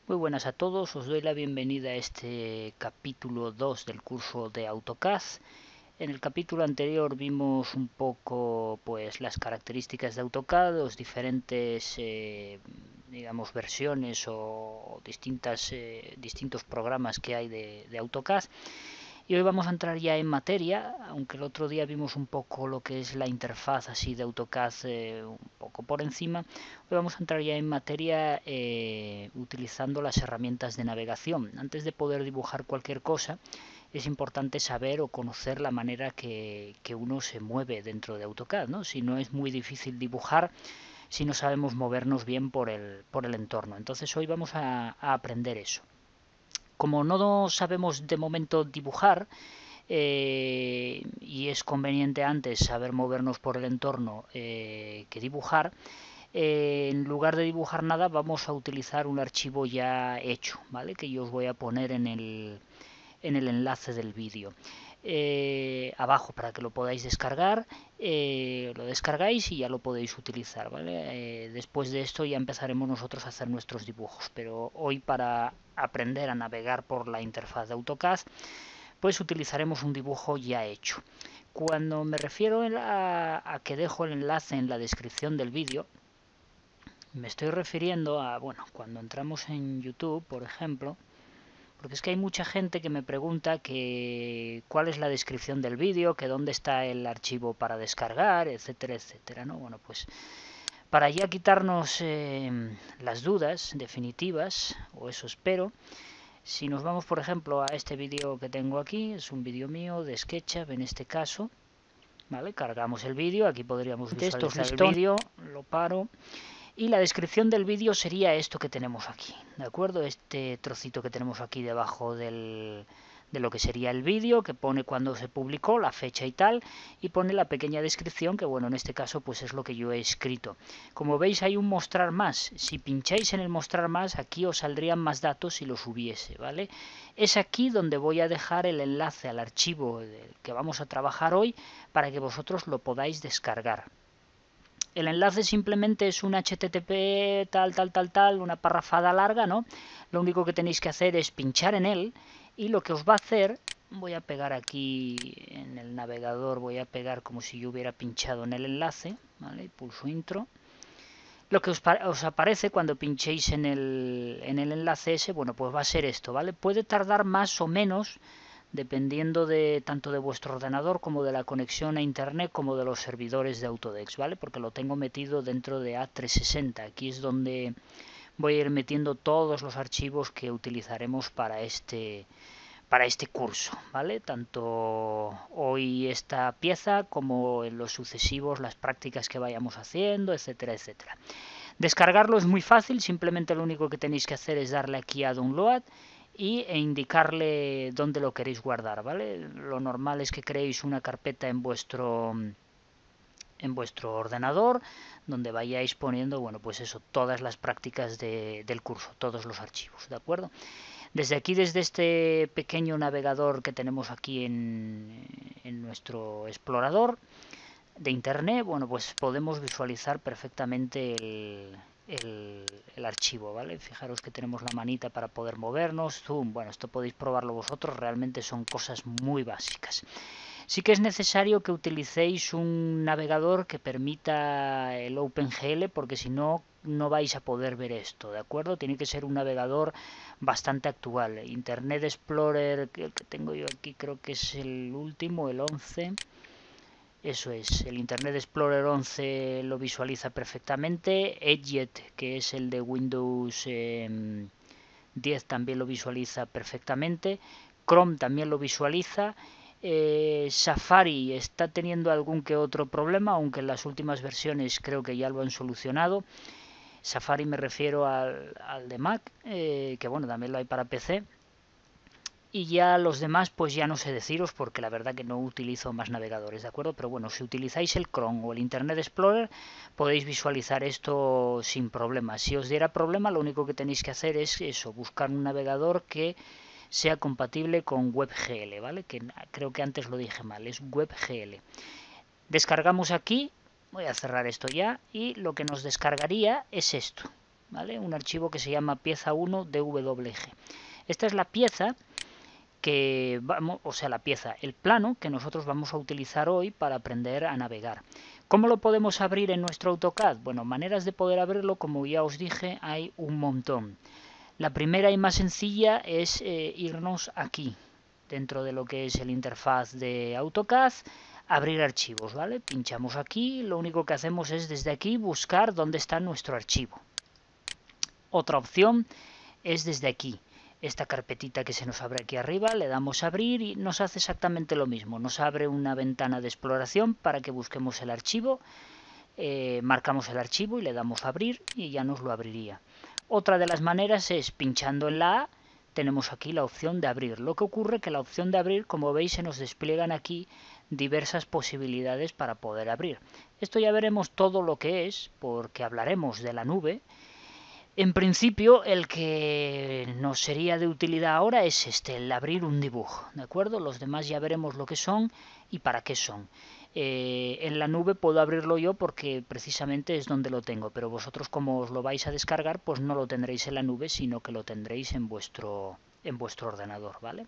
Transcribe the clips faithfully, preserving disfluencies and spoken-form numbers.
Muy buenas a todos, os doy la bienvenida a este capítulo dos del curso de AutoCAD. En el capítulo anterior vimos un poco pues las características de AutoCAD, los diferentes eh, digamos versiones o distintas, eh, distintos programas que hay de, de AutoCAD. Y hoy vamos a entrar ya en materia, aunque el otro día vimos un poco lo que es la interfaz así de AutoCAD eh, un poco por encima. Hoy vamos a entrar ya en materia eh, utilizando las herramientas de navegación. Antes de poder dibujar cualquier cosa, es importante saber o conocer la manera que, que uno se mueve dentro de AutoCAD, ¿no? Si no, es muy difícil dibujar si no sabemos movernos bien por el, por el entorno. Entonces hoy vamos a, a aprender eso. Como no sabemos de momento dibujar, eh, y es conveniente antes saber movernos por el entorno eh, que dibujar, eh, en lugar de dibujar nada vamos a utilizar un archivo ya hecho, ¿vale? Que yo os voy a poner en el, en el enlace del vídeo. Eh, abajo para que lo podáis descargar, eh, lo descargáis y ya lo podéis utilizar, ¿vale? Eh, después de esto ya empezaremos nosotros a hacer nuestros dibujos, pero hoy para aprender a navegar por la interfaz de AutoCAD pues utilizaremos un dibujo ya hecho. Cuando me refiero a, a que dejo el enlace en la descripción del vídeo, me estoy refiriendo a, bueno, cuando entramos en YouTube, por ejemplo, porque es que hay mucha gente que me pregunta que cuál es la descripción del vídeo, que dónde está el archivo para descargar, etcétera, etcétera, ¿no? Bueno, pues para ya quitarnos eh, las dudas definitivas, o eso espero, si nos vamos por ejemplo a este vídeo que tengo aquí, es un vídeo mío de SketchUp en este caso, ¿vale? Cargamos el vídeo, aquí podríamos visualizar el vídeo, lo paro. Y la descripción del vídeo sería esto que tenemos aquí, ¿de acuerdo? Este trocito que tenemos aquí debajo del, de lo que sería el vídeo, que pone cuándo se publicó, la fecha y tal, y pone la pequeña descripción, que bueno, en este caso pues es lo que yo he escrito. Como veis hay un mostrar más, si pincháis en el mostrar más, aquí os saldrían más datos si los hubiese, ¿vale? Es aquí donde voy a dejar el enlace al archivo del que vamos a trabajar hoy, para que vosotros lo podáis descargar. El enlace simplemente es un H T T P tal, tal, tal, tal, una parrafada larga, ¿no? Lo único que tenéis que hacer es pinchar en él y lo que os va a hacer, voy a pegar aquí en el navegador, voy a pegar como si yo hubiera pinchado en el enlace, ¿vale? Pulso intro. Lo que os, os aparece cuando pinchéis en el, en el enlace ese, bueno, pues va a ser esto, ¿vale? Puede tardar más o menos dependiendo de tanto de vuestro ordenador como de la conexión a internet como de los servidores de Autodesk, ¿vale? Porque lo tengo metido dentro de A trescientos sesenta. Aquí es donde voy a ir metiendo todos los archivos que utilizaremos para este para este curso, ¿vale? Tanto hoy esta pieza como en los sucesivos las prácticas que vayamos haciendo, etcétera, etcétera. Descargarlo es muy fácil, simplemente lo único que tenéis que hacer es darle aquí a Download y, e indicarle dónde lo queréis guardar, ¿vale? Lo normal es que creéis una carpeta en vuestro en vuestro ordenador donde vayáis poniendo, bueno, pues eso, todas las prácticas de, del curso, todos los archivos, ¿de acuerdo? Desde aquí, desde este pequeño navegador que tenemos aquí en, en nuestro explorador de internet, bueno, pues podemos visualizar perfectamente el, el, el archivo, ¿vale? Fijaros que tenemos la manita para poder movernos, zoom, bueno, esto podéis probarlo vosotros, realmente son cosas muy básicas. Sí que es necesario que utilicéis un navegador que permita el OpenGL, porque si no, no vais a poder ver esto, ¿de acuerdo? Tiene que ser un navegador bastante actual. Internet Explorer, el que tengo yo aquí, creo que es el último, el once. Eso es, el Internet Explorer once lo visualiza perfectamente. Edge, que es el de Windows eh, diez, también lo visualiza perfectamente. Chrome también lo visualiza. Eh, Safari está teniendo algún que otro problema, aunque en las últimas versiones creo que ya lo han solucionado. Safari me refiero al, al de Mac, eh, que bueno, también lo hay para P C. Y ya los demás pues ya no sé deciros porque la verdad que no utilizo más navegadores, ¿de acuerdo? Pero bueno, si utilizáis el Chrome o el Internet Explorer podéis visualizar esto sin problema. Si os diera problema, lo único que tenéis que hacer es eso, buscar un navegador que sea compatible con WebGL, ¿vale? Que creo que antes lo dije mal, es WebGL. Descargamos aquí, voy a cerrar esto ya, y lo que nos descargaría es esto, ¿vale? Un archivo que se llama pieza uno D W G. Esta es la pieza que vamos, o sea, la pieza, el plano que nosotros vamos a utilizar hoy para aprender a navegar. ¿Cómo lo podemos abrir en nuestro AutoCAD? Bueno, maneras de poder abrirlo, como ya os dije, hay un montón. La primera y más sencilla es eh, irnos aquí, dentro de lo que es el interfaz de AutoCAD, abrir archivos, ¿vale? Pinchamos aquí, lo único que hacemos es desde aquí buscar dónde está nuestro archivo. Otra opción es desde aquí. Esta carpetita que se nos abre aquí arriba, le damos a abrir y nos hace exactamente lo mismo. Nos abre una ventana de exploración para que busquemos el archivo, eh, marcamos el archivo y le damos a abrir y ya nos lo abriría. Otra de las maneras es pinchando en la A, tenemos aquí la opción de abrir. Lo que ocurre que la opción de abrir, como veis, se nos despliegan aquí diversas posibilidades para poder abrir. Esto ya veremos todo lo que es, porque hablaremos de la nube. En principio, el que nos sería de utilidad ahora es este, el abrir un dibujo, ¿de acuerdo? Los demás ya veremos lo que son y para qué son. Eh, en la nube puedo abrirlo yo porque precisamente es donde lo tengo, pero vosotros como os lo vais a descargar, pues no lo tendréis en la nube, sino que lo tendréis en vuestro, en vuestro ordenador, ¿vale?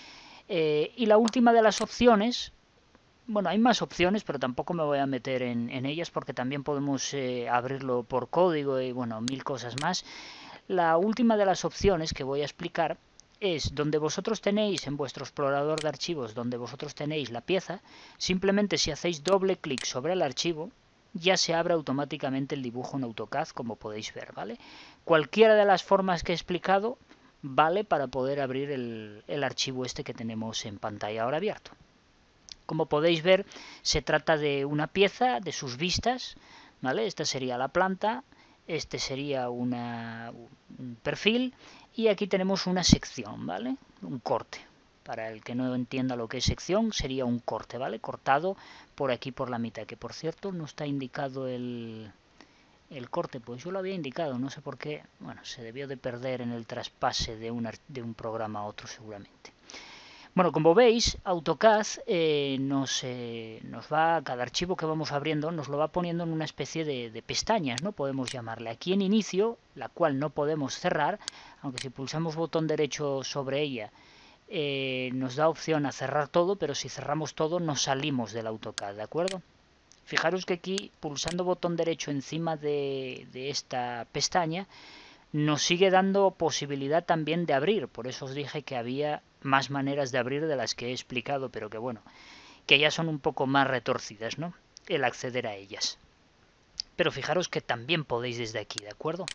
Eh, y la última de las opciones... Bueno, hay más opciones, pero tampoco me voy a meter en, en ellas porque también podemos eh, abrirlo por código y, bueno, mil cosas más. La última de las opciones que voy a explicar es donde vosotros tenéis en vuestro explorador de archivos, donde vosotros tenéis la pieza, simplemente si hacéis doble clic sobre el archivo, ya se abre automáticamente el dibujo en AutoCAD, como podéis ver, ¿vale? Cualquiera de las formas que he explicado vale para poder abrir el, el archivo este que tenemos en pantalla ahora abierto. Como podéis ver, se trata de una pieza de sus vistas, ¿vale? Esta sería la planta, este sería una, un perfil y aquí tenemos una sección, ¿vale? Un corte. Para el que no entienda lo que es sección, sería un corte, ¿vale? Cortado por aquí por la mitad, que por cierto no está indicado el, el corte, pues yo lo había indicado, no sé por qué, bueno, se debió de perder en el traspase de, una, de un programa a otro seguramente. Bueno, como veis, AutoCAD eh, nos, eh, nos va, cada archivo que vamos abriendo nos lo va poniendo en una especie de, de pestañas, ¿no? Podemos llamarle. Aquí en inicio, la cual no podemos cerrar, aunque si pulsamos botón derecho sobre ella, eh, nos da opción a cerrar todo, pero si cerramos todo nos salimos del AutoCAD, ¿de acuerdo? Fijaros que aquí, pulsando botón derecho encima de, de esta pestaña, nos sigue dando posibilidad también de abrir. Por eso os dije que había más maneras de abrir de las que he explicado, pero que bueno, que ya son un poco más retorcidas, ¿no? El acceder a ellas. Pero fijaros que también podéis desde aquí, ¿de acuerdo?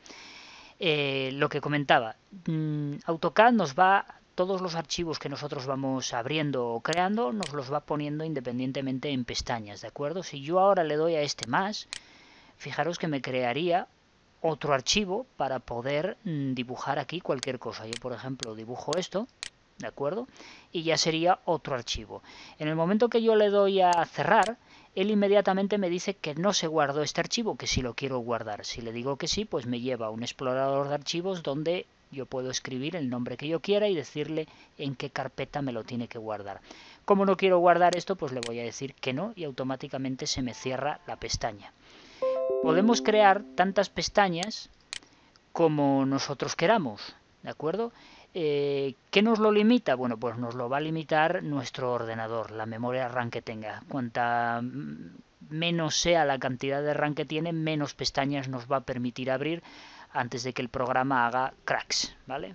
Eh, lo que comentaba, mmm, AutoCAD nos va, todos los archivos que nosotros vamos abriendo o creando, nos los va poniendo independientemente en pestañas, ¿de acuerdo? Si yo ahora le doy a este más, fijaros que me crearía otro archivo para poder mmm, dibujar aquí cualquier cosa. Yo, por ejemplo, dibujo esto, ¿de acuerdo? Y ya sería otro archivo. En el momento que yo le doy a cerrar, él inmediatamente me dice que no se guardó este archivo, que si lo quiero guardar. Si le digo que sí, pues me lleva a un explorador de archivos donde yo puedo escribir el nombre que yo quiera y decirle en qué carpeta me lo tiene que guardar. Como no quiero guardar esto, pues le voy a decir que no y automáticamente se me cierra la pestaña. Podemos crear tantas pestañas como nosotros queramos, ¿de acuerdo? Eh, ¿Qué nos lo limita? Bueno, pues nos lo va a limitar nuestro ordenador, la memoria RAM que tenga. Cuanta menos sea la cantidad de RAM que tiene, menos pestañas nos va a permitir abrir antes de que el programa haga cracks, ¿vale?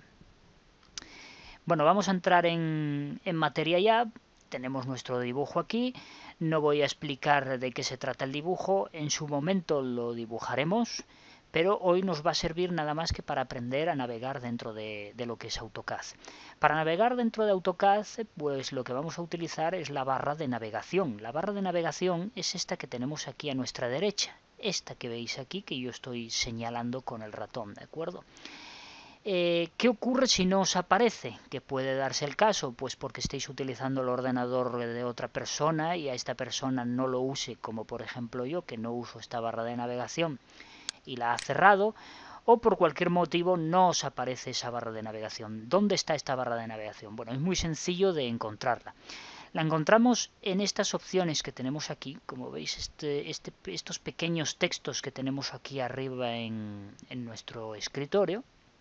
Bueno, vamos a entrar en, en materia ya. Tenemos nuestro dibujo aquí. No voy a explicar de qué se trata el dibujo. En su momento lo dibujaremos, pero hoy nos va a servir nada más que para aprender a navegar dentro de, de lo que es AutoCAD. Para navegar dentro de AutoCAD, pues lo que vamos a utilizar es la barra de navegación. La barra de navegación es esta que tenemos aquí a nuestra derecha. Esta que veis aquí, que yo estoy señalando con el ratón, ¿de acuerdo? Eh, ¿Qué ocurre si no os aparece? Que puede darse el caso, pues porque estéis utilizando el ordenador de otra persona y a esta persona no lo use, como por ejemplo yo, que no uso esta barra de navegación y la ha cerrado, o por cualquier motivo no os aparece esa barra de navegación. ¿Dónde está esta barra de navegación? Bueno, es muy sencillo de encontrarla. La encontramos en estas opciones que tenemos aquí, como veis, este, este, estos pequeños textos que tenemos aquí arriba en, en nuestro escritorio.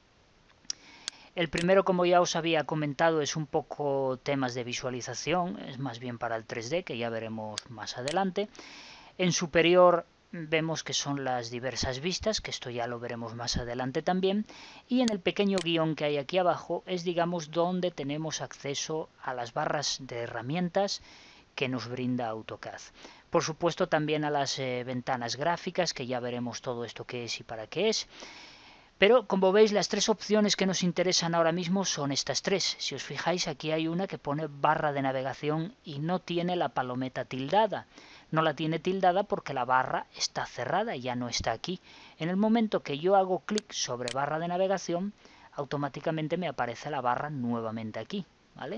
El primero, como ya os había comentado, es un poco temas de visualización, es más bien para el tres D, que ya veremos más adelante. En superior vemos que son las diversas vistas, que esto ya lo veremos más adelante también, y en el pequeño guión que hay aquí abajo es, digamos, donde tenemos acceso a las barras de herramientas que nos brinda AutoCAD. Por supuesto también a las eh, ventanas gráficas, que ya veremos todo esto qué es y para qué es. Pero, como veis, las tres opciones que nos interesan ahora mismo son estas tres. Si os fijáis, aquí hay una que pone barra de navegación y no tiene la palometa tildada. No la tiene tildada porque la barra está cerrada y ya no está aquí. En el momento que yo hago clic sobre barra de navegación, automáticamente me aparece la barra nuevamente aquí, ¿vale?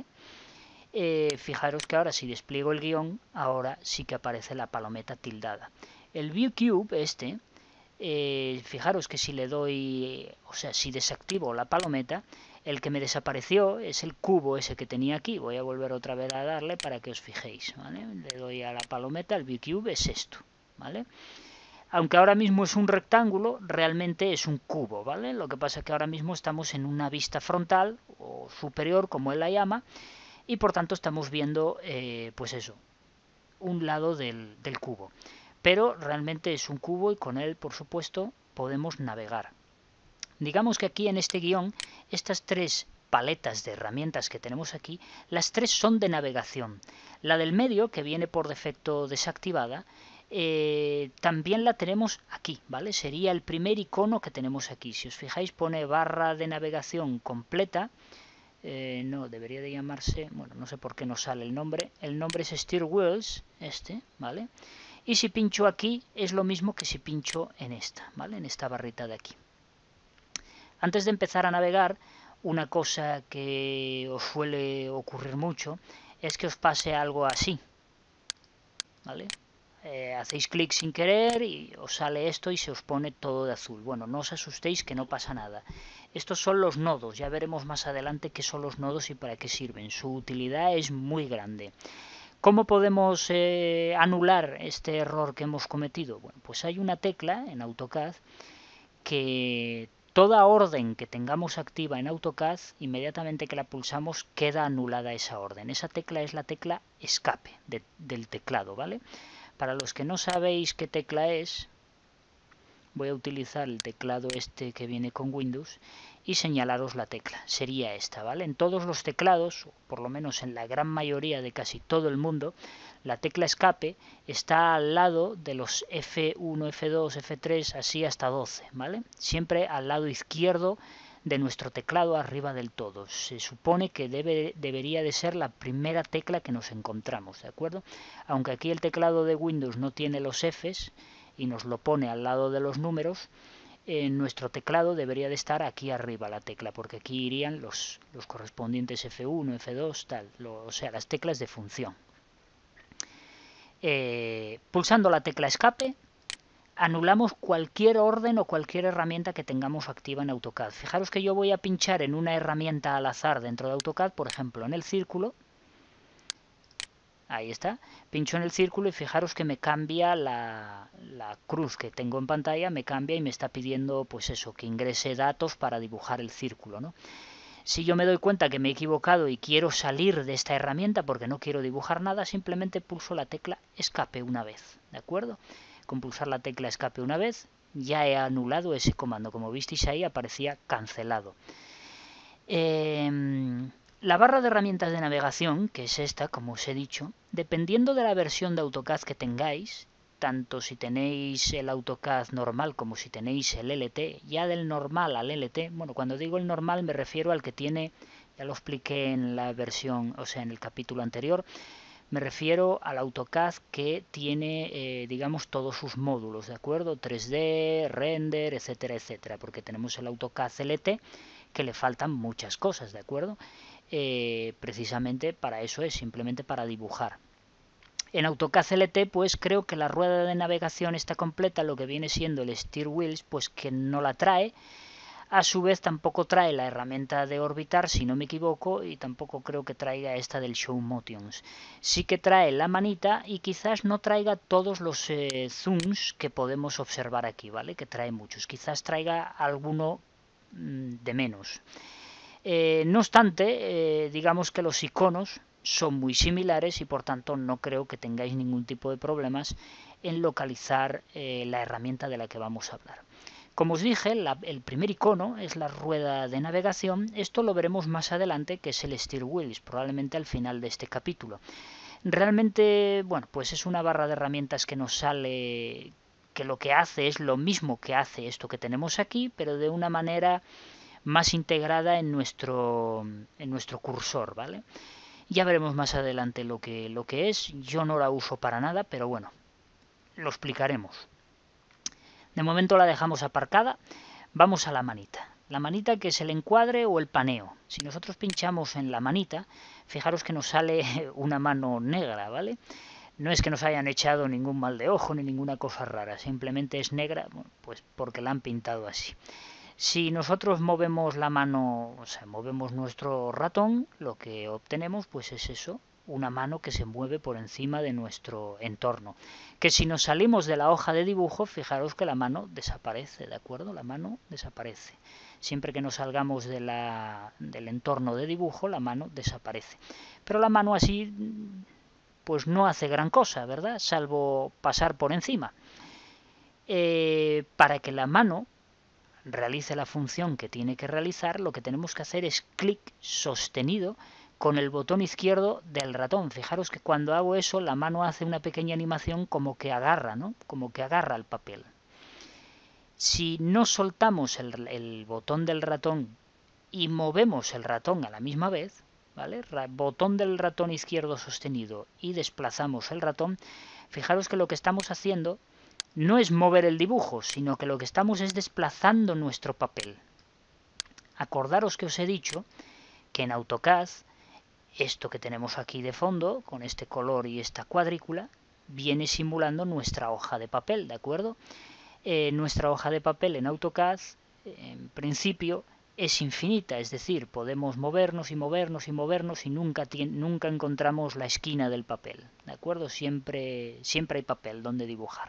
Eh, fijaros que ahora si despliego el guión, ahora sí que aparece la palometa tildada. El View Cube, este, eh, fijaros que si le doy, o sea, si desactivo la palometa, el que me desapareció es el cubo ese que tenía aquí. Voy a volver otra vez a darle para que os fijéis, ¿vale? Le doy a la palometa, el View Cube es esto, ¿vale? Aunque ahora mismo es un rectángulo, realmente es un cubo, ¿vale? Lo que pasa es que ahora mismo estamos en una vista frontal o superior, como él la llama, y por tanto estamos viendo, eh, pues eso, un lado del, del cubo. Pero realmente es un cubo y con él, por supuesto, podemos navegar. Digamos que aquí en este guión, estas tres paletas de herramientas que tenemos aquí, las tres son de navegación. La del medio, que viene por defecto desactivada, eh, también la tenemos aquí, ¿vale? Sería el primer icono que tenemos aquí. Si os fijáis, pone barra de navegación completa. Eh, no, debería de llamarse, bueno, no sé por qué no sale el nombre. El nombre es Steer Wheels, este, ¿vale? Y si pincho aquí es lo mismo que si pincho en esta, ¿vale? En esta barrita de aquí. Antes de empezar a navegar, una cosa que os suele ocurrir mucho es que os pase algo así, ¿vale? Eh, hacéis clic sin querer y os sale esto y se os pone todo de azul. Bueno, no os asustéis que no pasa nada. Estos son los nodos, ya veremos más adelante qué son los nodos y para qué sirven. Su utilidad es muy grande. ¿Cómo podemos eh, anular este error que hemos cometido? Bueno, pues hay una tecla en AutoCAD que toda orden que tengamos activa en AutoCAD, inmediatamente que la pulsamos queda anulada esa orden. Esa tecla es la tecla escape de, del teclado, ¿vale? Para los que no sabéis qué tecla es, voy a utilizar el teclado este que viene con Windows y señalaros la tecla. Sería esta, ¿vale? En todos los teclados, por lo menos en la gran mayoría de casi todo el mundo, la tecla escape está al lado de los F uno, F dos, F tres, así hasta doce, ¿vale? Siempre al lado izquierdo de nuestro teclado arriba del todo. Se supone que debe, debería de ser la primera tecla que nos encontramos, ¿de acuerdo? Aunque aquí el teclado de Windows no tiene los Fs y nos lo pone al lado de los números, en nuestro teclado debería de estar aquí arriba la tecla, porque aquí irían los, los correspondientes F uno, F dos, tal, lo, o sea, las teclas de función. Eh, pulsando la tecla escape, anulamos cualquier orden o cualquier herramienta que tengamos activa en AutoCAD. Fijaros que yo voy a pinchar en una herramienta al azar dentro de AutoCAD, por ejemplo en el círculo. Ahí está. Pincho en el círculo y fijaros que me cambia la, la cruz que tengo en pantalla, me cambia y me está pidiendo, pues eso, que ingrese datos para dibujar el círculo, ¿no? Si yo me doy cuenta que me he equivocado y quiero salir de esta herramienta porque no quiero dibujar nada, simplemente pulso la tecla escape una vez, ¿de acuerdo? Con pulsar la tecla escape una vez ya he anulado ese comando. Como visteis ahí aparecía cancelado. Eh, la barra de herramientas de navegación, que es esta, como os he dicho, dependiendo de la versión de AutoCAD que tengáis, tanto si tenéis el AutoCAD normal como si tenéis el L T, ya del normal al L T, bueno, cuando digo el normal me refiero al que tiene, ya lo expliqué en la versión, o sea, en el capítulo anterior, me refiero al AutoCAD que tiene, eh, digamos, todos sus módulos, ¿de acuerdo? tres D, render, etcétera, etcétera, porque tenemos el AutoCAD L T que le faltan muchas cosas, ¿de acuerdo? Eh, precisamente para eso es, simplemente para dibujar. En AutoCAD L T, pues creo que la rueda de navegación está completa, lo que viene siendo el Steer Wheels, pues que no la trae. A su vez tampoco trae la herramienta de orbitar, si no me equivoco, y tampoco creo que traiga esta del Show Motions. Sí que trae la manita y quizás no traiga todos los eh, zooms que podemos observar aquí, ¿vale? Que trae muchos. Quizás traiga alguno mmm, de menos. Eh, no obstante, eh, digamos que los iconos son muy similares y por tanto no creo que tengáis ningún tipo de problemas en localizar eh, la herramienta de la que vamos a hablar. Como os dije, la, el primer icono es la rueda de navegación. Esto lo veremos más adelante, que es el Steer Wheels, probablemente al final de este capítulo. Realmente, bueno, pues es una barra de herramientas que nos sale, que lo que hace es lo mismo que hace esto que tenemos aquí, pero de una manera más integrada en nuestro, en nuestro cursor, ¿vale? Ya veremos más adelante lo que, lo que es. Yo no la uso para nada, pero bueno, lo explicaremos. De momento la dejamos aparcada. Vamos a la manita. La manita, que es el encuadre o el paneo. Si nosotros pinchamos en la manita, fijaros que nos sale una mano negra, ¿vale? No es que nos hayan echado ningún mal de ojo ni ninguna cosa rara, simplemente es negra, pues porque la han pintado así. Si nosotros movemos la mano, o sea, movemos nuestro ratón, lo que obtenemos pues es eso, una mano que se mueve por encima de nuestro entorno. Que si nos salimos de la hoja de dibujo, fijaros que la mano desaparece, ¿de acuerdo? La mano desaparece. Siempre que nos salgamos de la, del entorno de dibujo, la mano desaparece. Pero la mano así, pues no hace gran cosa, ¿verdad? Salvo pasar por encima. Eh, para que la mano realice la función que tiene que realizar, lo que tenemos que hacer es clic sostenido con el botón izquierdo del ratón. Fijaros que cuando hago eso, la mano hace una pequeña animación como que agarra, ¿no? Como que agarra el papel. Si no soltamos el, el botón del ratón y movemos el ratón a la misma vez, ¿vale? Botón del ratón izquierdo sostenido y desplazamos el ratón, fijaros que lo que estamos haciendo no es mover el dibujo, sino que lo que estamos es desplazando nuestro papel. Acordaros que os he dicho que en AutoCAD, esto que tenemos aquí de fondo, con este color y esta cuadrícula, viene simulando nuestra hoja de papel, ¿de acuerdo? Eh, nuestra hoja de papel en AutoCAD, en principio, es infinita, es decir, podemos movernos y movernos y movernos y nunca, nunca encontramos la esquina del papel, ¿de acuerdo? Siempre, siempre hay papel donde dibujar.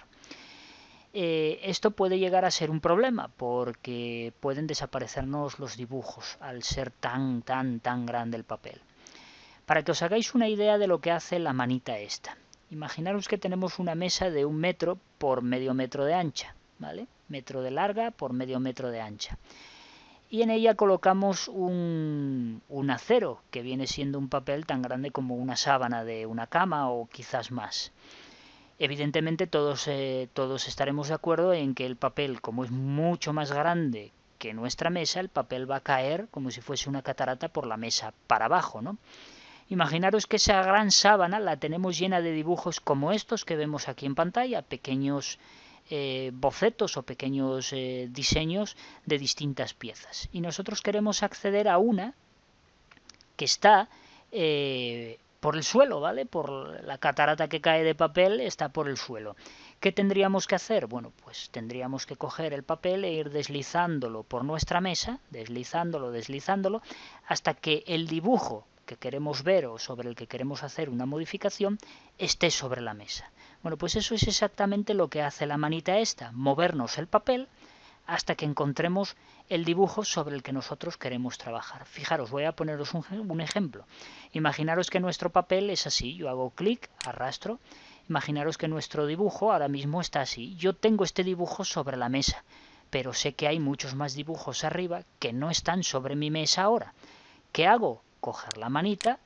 Eh, esto puede llegar a ser un problema porque pueden desaparecernos los dibujos al ser tan, tan, tan grande el papel. Para que os hagáis una idea de lo que hace la manita esta. Imaginaros que tenemos una mesa de un metro por medio metro de ancha, ¿vale? Metro de larga por medio metro de ancha. Y en ella colocamos un, un acero, que viene siendo un papel tan grande como una sábana de una cama o quizás más. Evidentemente todos, eh, todos estaremos de acuerdo en que el papel, como es mucho más grande que nuestra mesa, el papel va a caer como si fuese una catarata por la mesa para abajo, ¿no? Imaginaros que esa gran sábana la tenemos llena de dibujos como estos que vemos aquí en pantalla, pequeños eh, bocetos o pequeños eh, diseños de distintas piezas. Y nosotros queremos acceder a una que está eh, por el suelo, ¿vale? Por la catarata que cae de papel está por el suelo. ¿Qué tendríamos que hacer? Bueno, pues tendríamos que coger el papel e ir deslizándolo por nuestra mesa, deslizándolo, deslizándolo, hasta que el dibujo que queremos ver o sobre el que queremos hacer una modificación esté sobre la mesa. Bueno, pues eso es exactamente lo que hace la manita esta, movernos el papel hasta que encontremos el dibujo sobre el que nosotros queremos trabajar. Fijaros, voy a poneros un, un ejemplo. Imaginaros que nuestro papel es así, yo hago clic, arrastro. Imaginaros que nuestro dibujo ahora mismo está así. Yo tengo este dibujo sobre la mesa, pero sé que hay muchos más dibujos arriba que no están sobre mi mesa ahora. ¿Qué hago? Coger la manita,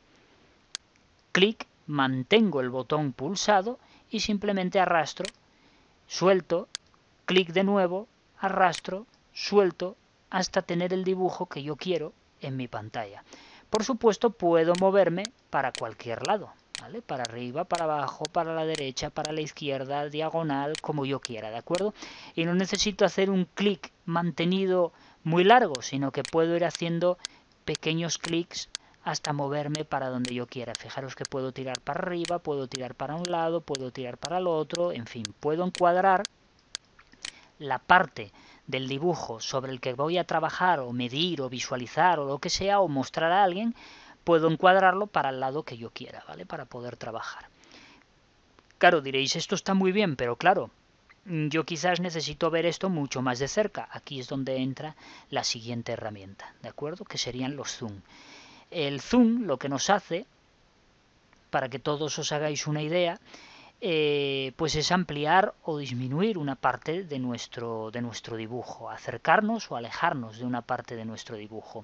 clic, mantengo el botón pulsado y simplemente arrastro, suelto, clic de nuevo, arrastro, suelto, hasta tener el dibujo que yo quiero en mi pantalla. Por supuesto, puedo moverme para cualquier lado, ¿vale? Para arriba, para abajo, para la derecha, para la izquierda, diagonal, como yo quiera, ¿de acuerdo? Y no necesito hacer un clic mantenido muy largo, sino que puedo ir haciendo pequeños clics hasta moverme para donde yo quiera. Fijaros que puedo tirar para arriba, puedo tirar para un lado, puedo tirar para el otro, en fin, puedo encuadrar la parte del dibujo sobre el que voy a trabajar o medir o visualizar o lo que sea o mostrar a alguien, puedo encuadrarlo para el lado que yo quiera, ¿vale? Para poder trabajar. Claro, diréis, esto está muy bien, pero claro, yo quizás necesito ver esto mucho más de cerca. Aquí es donde entra la siguiente herramienta, ¿de acuerdo? Que serían los zoom. El zoom lo que nos hace, para que todos os hagáis una idea, eh, pues es ampliar o disminuir una parte de nuestro, de nuestro dibujo, acercarnos o alejarnos de una parte de nuestro dibujo.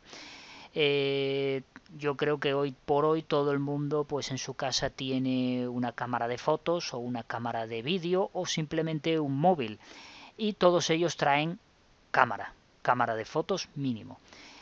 Eh, yo creo que hoy por hoy todo el mundo pues en su casa tiene una cámara de fotos o una cámara de vídeo o simplemente un móvil y todos ellos traen cámara, cámara de fotos mínimo.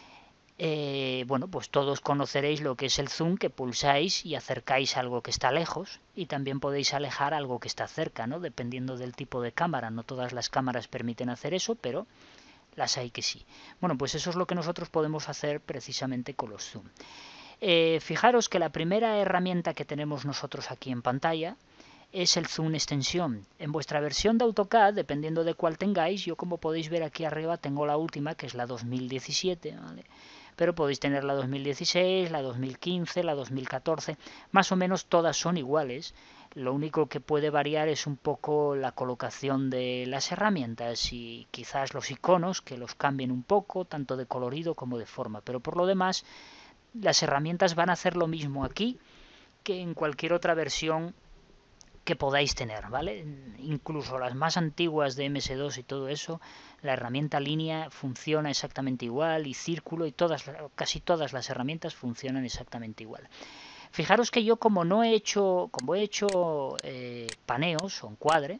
Eh, bueno, pues todos conoceréis lo que es el zoom, que pulsáis y acercáis algo que está lejos y también podéis alejar algo que está cerca, ¿no? Dependiendo del tipo de cámara. No todas las cámaras permiten hacer eso, pero las hay que sí. Bueno, pues eso es lo que nosotros podemos hacer precisamente con los zoom. Eh, fijaros que la primera herramienta que tenemos nosotros aquí en pantalla es el zoom extensión. En vuestra versión de AutoCAD, dependiendo de cuál tengáis, yo como podéis ver aquí arriba tengo la última, que es la dos mil diecisiete, ¿vale? Pero podéis tener la dos mil dieciséis, la dos mil quince, la dos mil catorce, más o menos todas son iguales. Lo único que puede variar es un poco la colocación de las herramientas y quizás los iconos, que los cambien un poco, tanto de colorido como de forma, pero por lo demás las herramientas van a hacer lo mismo aquí que en cualquier otra versión que podáis tener, ¿vale? Incluso las más antiguas de eme ese dos y todo eso, la herramienta línea funciona exactamente igual y círculo y todas, casi todas las herramientas funcionan exactamente igual. Fijaros que yo como no he hecho, como he hecho eh, paneos o encuadre,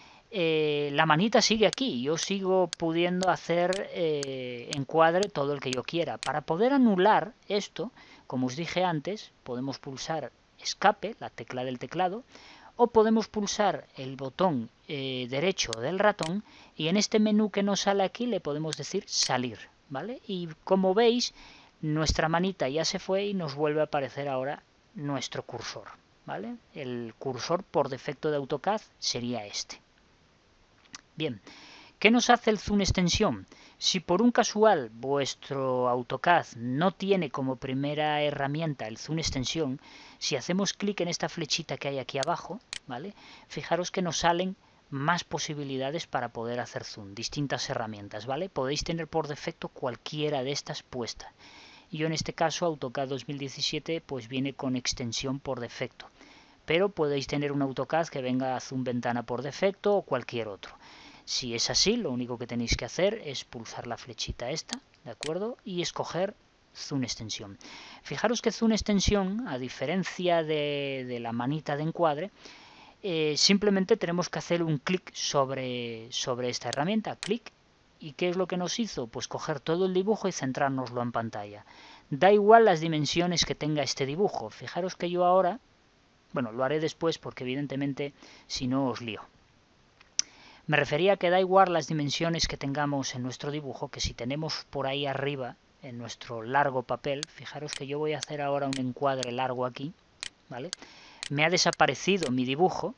eh, la manita sigue aquí, yo sigo pudiendo hacer eh, encuadre todo el que yo quiera. Para poder anular esto, como os dije antes, podemos pulsar escape, la tecla del teclado, o podemos pulsar el botón eh, derecho del ratón y en este menú que nos sale aquí le podemos decir salir, ¿vale? Y como veis, nuestra manita ya se fue y nos vuelve a aparecer ahora nuestro cursor, ¿vale? El cursor por defecto de AutoCAD sería este. Bien, ¿qué nos hace el zoom extensión? Si por un casual vuestro AutoCAD no tiene como primera herramienta el zoom extensión, si hacemos clic en esta flechita que hay aquí abajo, ¿vale? Fijaros que nos salen más posibilidades para poder hacer zoom, distintas herramientas, ¿vale? Podéis tener por defecto cualquiera de estas puestas. Yo en este caso AutoCAD dos mil diecisiete pues viene con extensión por defecto, pero podéis tener un AutoCAD que venga a zoom ventana por defecto o cualquier otro. Si es así, lo único que tenéis que hacer es pulsar la flechita esta, ¿de acuerdo? Y escoger zoom extensión. Fijaros que zoom extensión, a diferencia de, de la manita de encuadre, eh, simplemente tenemos que hacer un clic sobre, sobre esta herramienta, clic. ¿Y qué es lo que nos hizo? Pues coger todo el dibujo y centrárnoslo en pantalla. Da igual las dimensiones que tenga este dibujo. Fijaros que yo ahora, bueno, lo haré después porque evidentemente si no os lío. Me refería a que da igual las dimensiones que tengamos en nuestro dibujo, que si tenemos por ahí arriba, en nuestro largo papel, fijaros que yo voy a hacer ahora un encuadre largo aquí, ¿vale? Me ha desaparecido mi dibujo,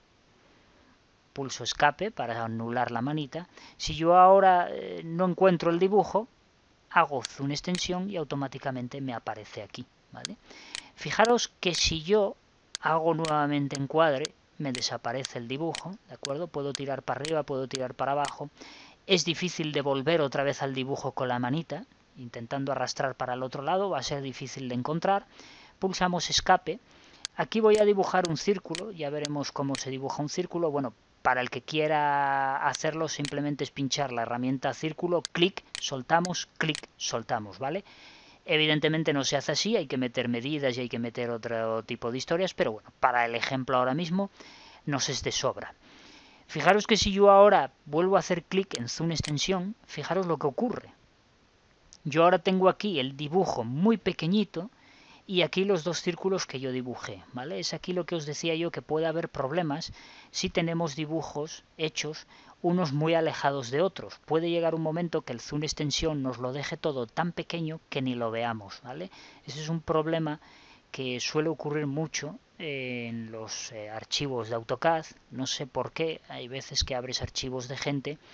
pulso escape para anular la manita. Si yo ahora eh, no encuentro el dibujo, hago zoom extensión y automáticamente me aparece aquí, ¿vale? Fijaros que si yo hago nuevamente encuadre, me desaparece el dibujo, ¿de acuerdo? Puedo tirar para arriba, puedo tirar para abajo. Es difícil de volver otra vez al dibujo con la manita, intentando arrastrar para el otro lado, va a ser difícil de encontrar. Pulsamos escape. Aquí voy a dibujar un círculo, ya veremos cómo se dibuja un círculo. Bueno, para el que quiera hacerlo simplemente es pinchar la herramienta círculo, clic, soltamos, clic, soltamos, ¿vale? Evidentemente no se hace así, hay que meter medidas y hay que meter otro tipo de historias, pero bueno, para el ejemplo ahora mismo nos es de sobra. Fijaros que si yo ahora vuelvo a hacer clic en zoom extensión, fijaros lo que ocurre. Yo ahora tengo aquí el dibujo muy pequeñito y aquí los dos círculos que yo dibujé, ¿vale? Es aquí lo que os decía yo, que puede haber problemas si tenemos dibujos hechos unos muy alejados de otros. Puede llegar un momento que el zoom extensión nos lo deje todo tan pequeño que ni lo veamos, ¿vale? Ese es un problema que suele ocurrir mucho en los eh, archivos de AutoCAD. No sé por qué, hay veces que abres archivos de gente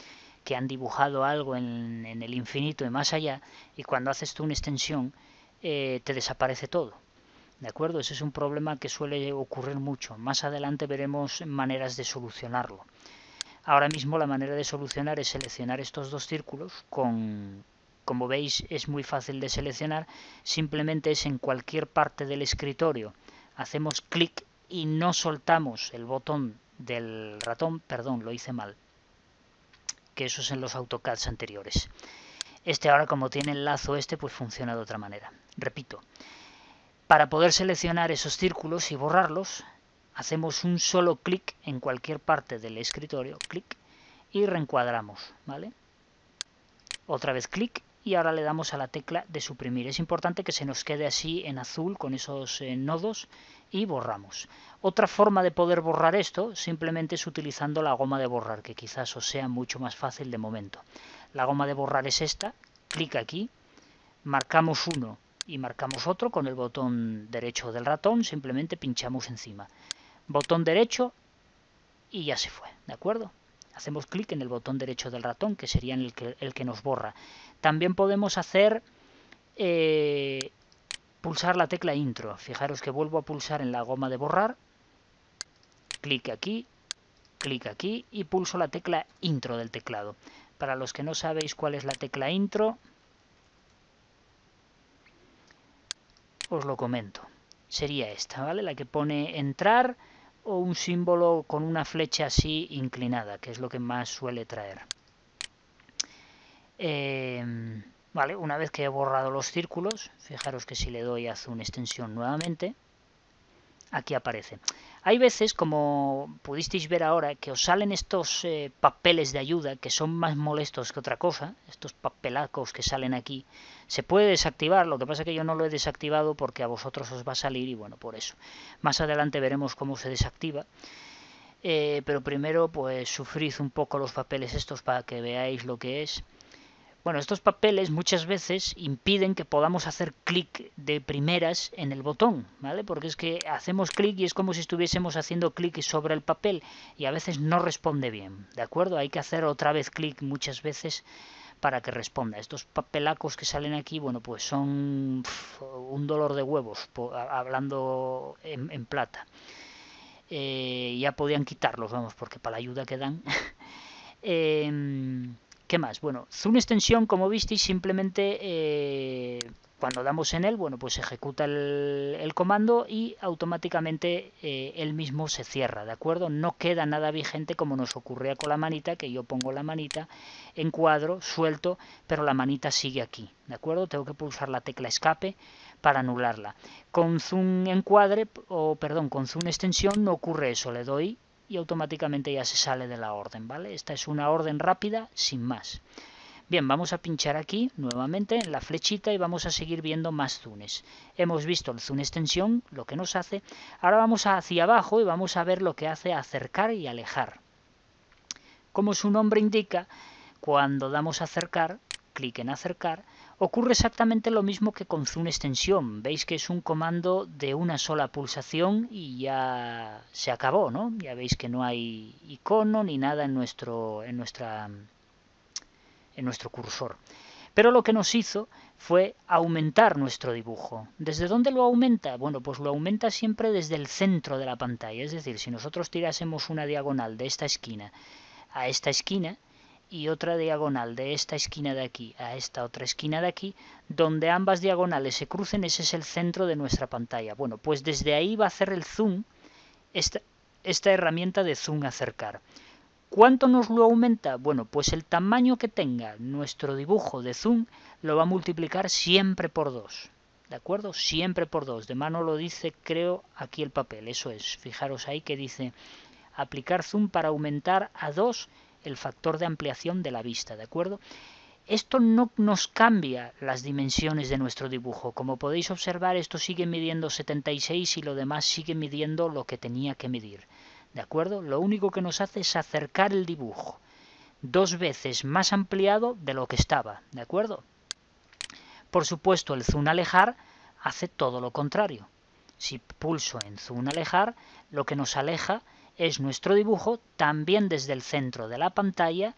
que han dibujado algo en, en el infinito y más allá, y cuando haces tú una extensión eh, te desaparece todo. ¿De acuerdo? Ese es un problema que suele ocurrir mucho. Más adelante veremos maneras de solucionarlo. Ahora mismo la manera de solucionar es seleccionar estos dos círculos con... Como veis es muy fácil de seleccionar, simplemente es en cualquier parte del escritorio. Hacemos clic y no soltamos el botón del ratón, perdón, lo hice mal, que eso es en los AutoCADs anteriores. Este ahora como tiene el lazo este pues funciona de otra manera. Repito, para poder seleccionar esos círculos y borrarlos, hacemos un solo clic en cualquier parte del escritorio, clic, y reencuadramos, ¿vale? Otra vez clic y ahora le damos a la tecla de suprimir. Es importante que se nos quede así en azul con esos eh, nodos y borramos. Otra forma de poder borrar esto simplemente es utilizando la goma de borrar, que quizás os sea mucho más fácil de momento. La goma de borrar es esta, clic aquí, marcamos uno y marcamos otro con el botón derecho del ratón, simplemente pinchamos encima. Botón derecho y ya se fue, ¿de acuerdo? Hacemos clic en el botón derecho del ratón, que sería el que, el que nos borra. También podemos hacer eh, pulsar la tecla intro. Fijaros que vuelvo a pulsar en la goma de borrar, clic aquí, clic aquí y pulso la tecla intro del teclado. Para los que no sabéis cuál es la tecla intro, os lo comento. Sería esta, ¿vale? La que pone entrar o un símbolo con una flecha así inclinada, que es lo que más suele traer. Eh, vale, una vez que he borrado los círculos, fijaros que si le doy a zoom extensión nuevamente, aquí aparece. Hay veces, como pudisteis ver ahora, que os salen estos eh, papeles de ayuda que son más molestos que otra cosa, estos papelacos que salen aquí. Se puede desactivar, lo que pasa es que yo no lo he desactivado porque a vosotros os va a salir y bueno, por eso. Más adelante veremos cómo se desactiva. Eh, pero primero pues sufrid un poco los papeles estos para que veáis lo que es. Bueno, estos papeles muchas veces impiden que podamos hacer clic de primeras en el botón, ¿vale? Porque es que hacemos clic y es como si estuviésemos haciendo clic sobre el papel y a veces no responde bien, ¿de acuerdo? Hay que hacer otra vez clic muchas veces para que responda. Estos papelacos que salen aquí, bueno, pues son pff, un dolor de huevos, hablando en, en plata. Eh, ya podían quitarlos, vamos, porque para la ayuda que dan... eh, ¿Qué más? Bueno, zoom extensión, como visteis, simplemente eh, cuando damos en él, bueno, pues ejecuta el, el comando y automáticamente eh, él mismo se cierra, ¿de acuerdo? No queda nada vigente como nos ocurría con la manita, que yo pongo la manita, encuadro, suelto, pero la manita sigue aquí, ¿de acuerdo? Tengo que pulsar la tecla escape para anularla. Con zoom encuadre, o perdón, con zoom extensión no ocurre eso, le doy y automáticamente ya se sale de la orden, ¿vale? Esta es una orden rápida, sin más. Bien, vamos a pinchar aquí nuevamente en la flechita y vamos a seguir viendo más zooms. Hemos visto el zoom extensión, lo que nos hace. Ahora vamos hacia abajo y vamos a ver lo que hace acercar y alejar. Como su nombre indica, cuando damos a acercar, clic en acercar, ocurre exactamente lo mismo que con zoom extensión. Veis que es un comando de una sola pulsación y ya se acabó, ¿no? Ya veis que no hay icono ni nada en nuestro, en nuestra, en nuestro cursor. Pero lo que nos hizo fue aumentar nuestro dibujo. ¿Desde dónde lo aumenta? Bueno, pues lo aumenta siempre desde el centro de la pantalla. Es decir, si nosotros tirásemos una diagonal de esta esquina a esta esquina, y otra diagonal de esta esquina de aquí a esta otra esquina de aquí, donde ambas diagonales se crucen, ese es el centro de nuestra pantalla. Bueno, pues desde ahí va a hacer el zoom, esta, esta herramienta de zoom acercar. ¿Cuánto nos lo aumenta? Bueno, pues el tamaño que tenga nuestro dibujo de zoom lo va a multiplicar siempre por dos. ¿De acuerdo? Siempre por dos. De mano lo dice, creo, aquí el papel. Eso es. Fijaros ahí que dice aplicar zoom para aumentar a dos el factor de ampliación de la vista, ¿de acuerdo? Esto no nos cambia las dimensiones de nuestro dibujo. Como podéis observar, esto sigue midiendo setenta y seis y lo demás sigue midiendo lo que tenía que medir, ¿de acuerdo? Lo único que nos hace es acercar el dibujo dos veces más ampliado de lo que estaba, ¿de acuerdo? Por supuesto, el zoom alejar hace todo lo contrario. Si pulso en zoom alejar, lo que nos aleja es nuestro dibujo también desde el centro de la pantalla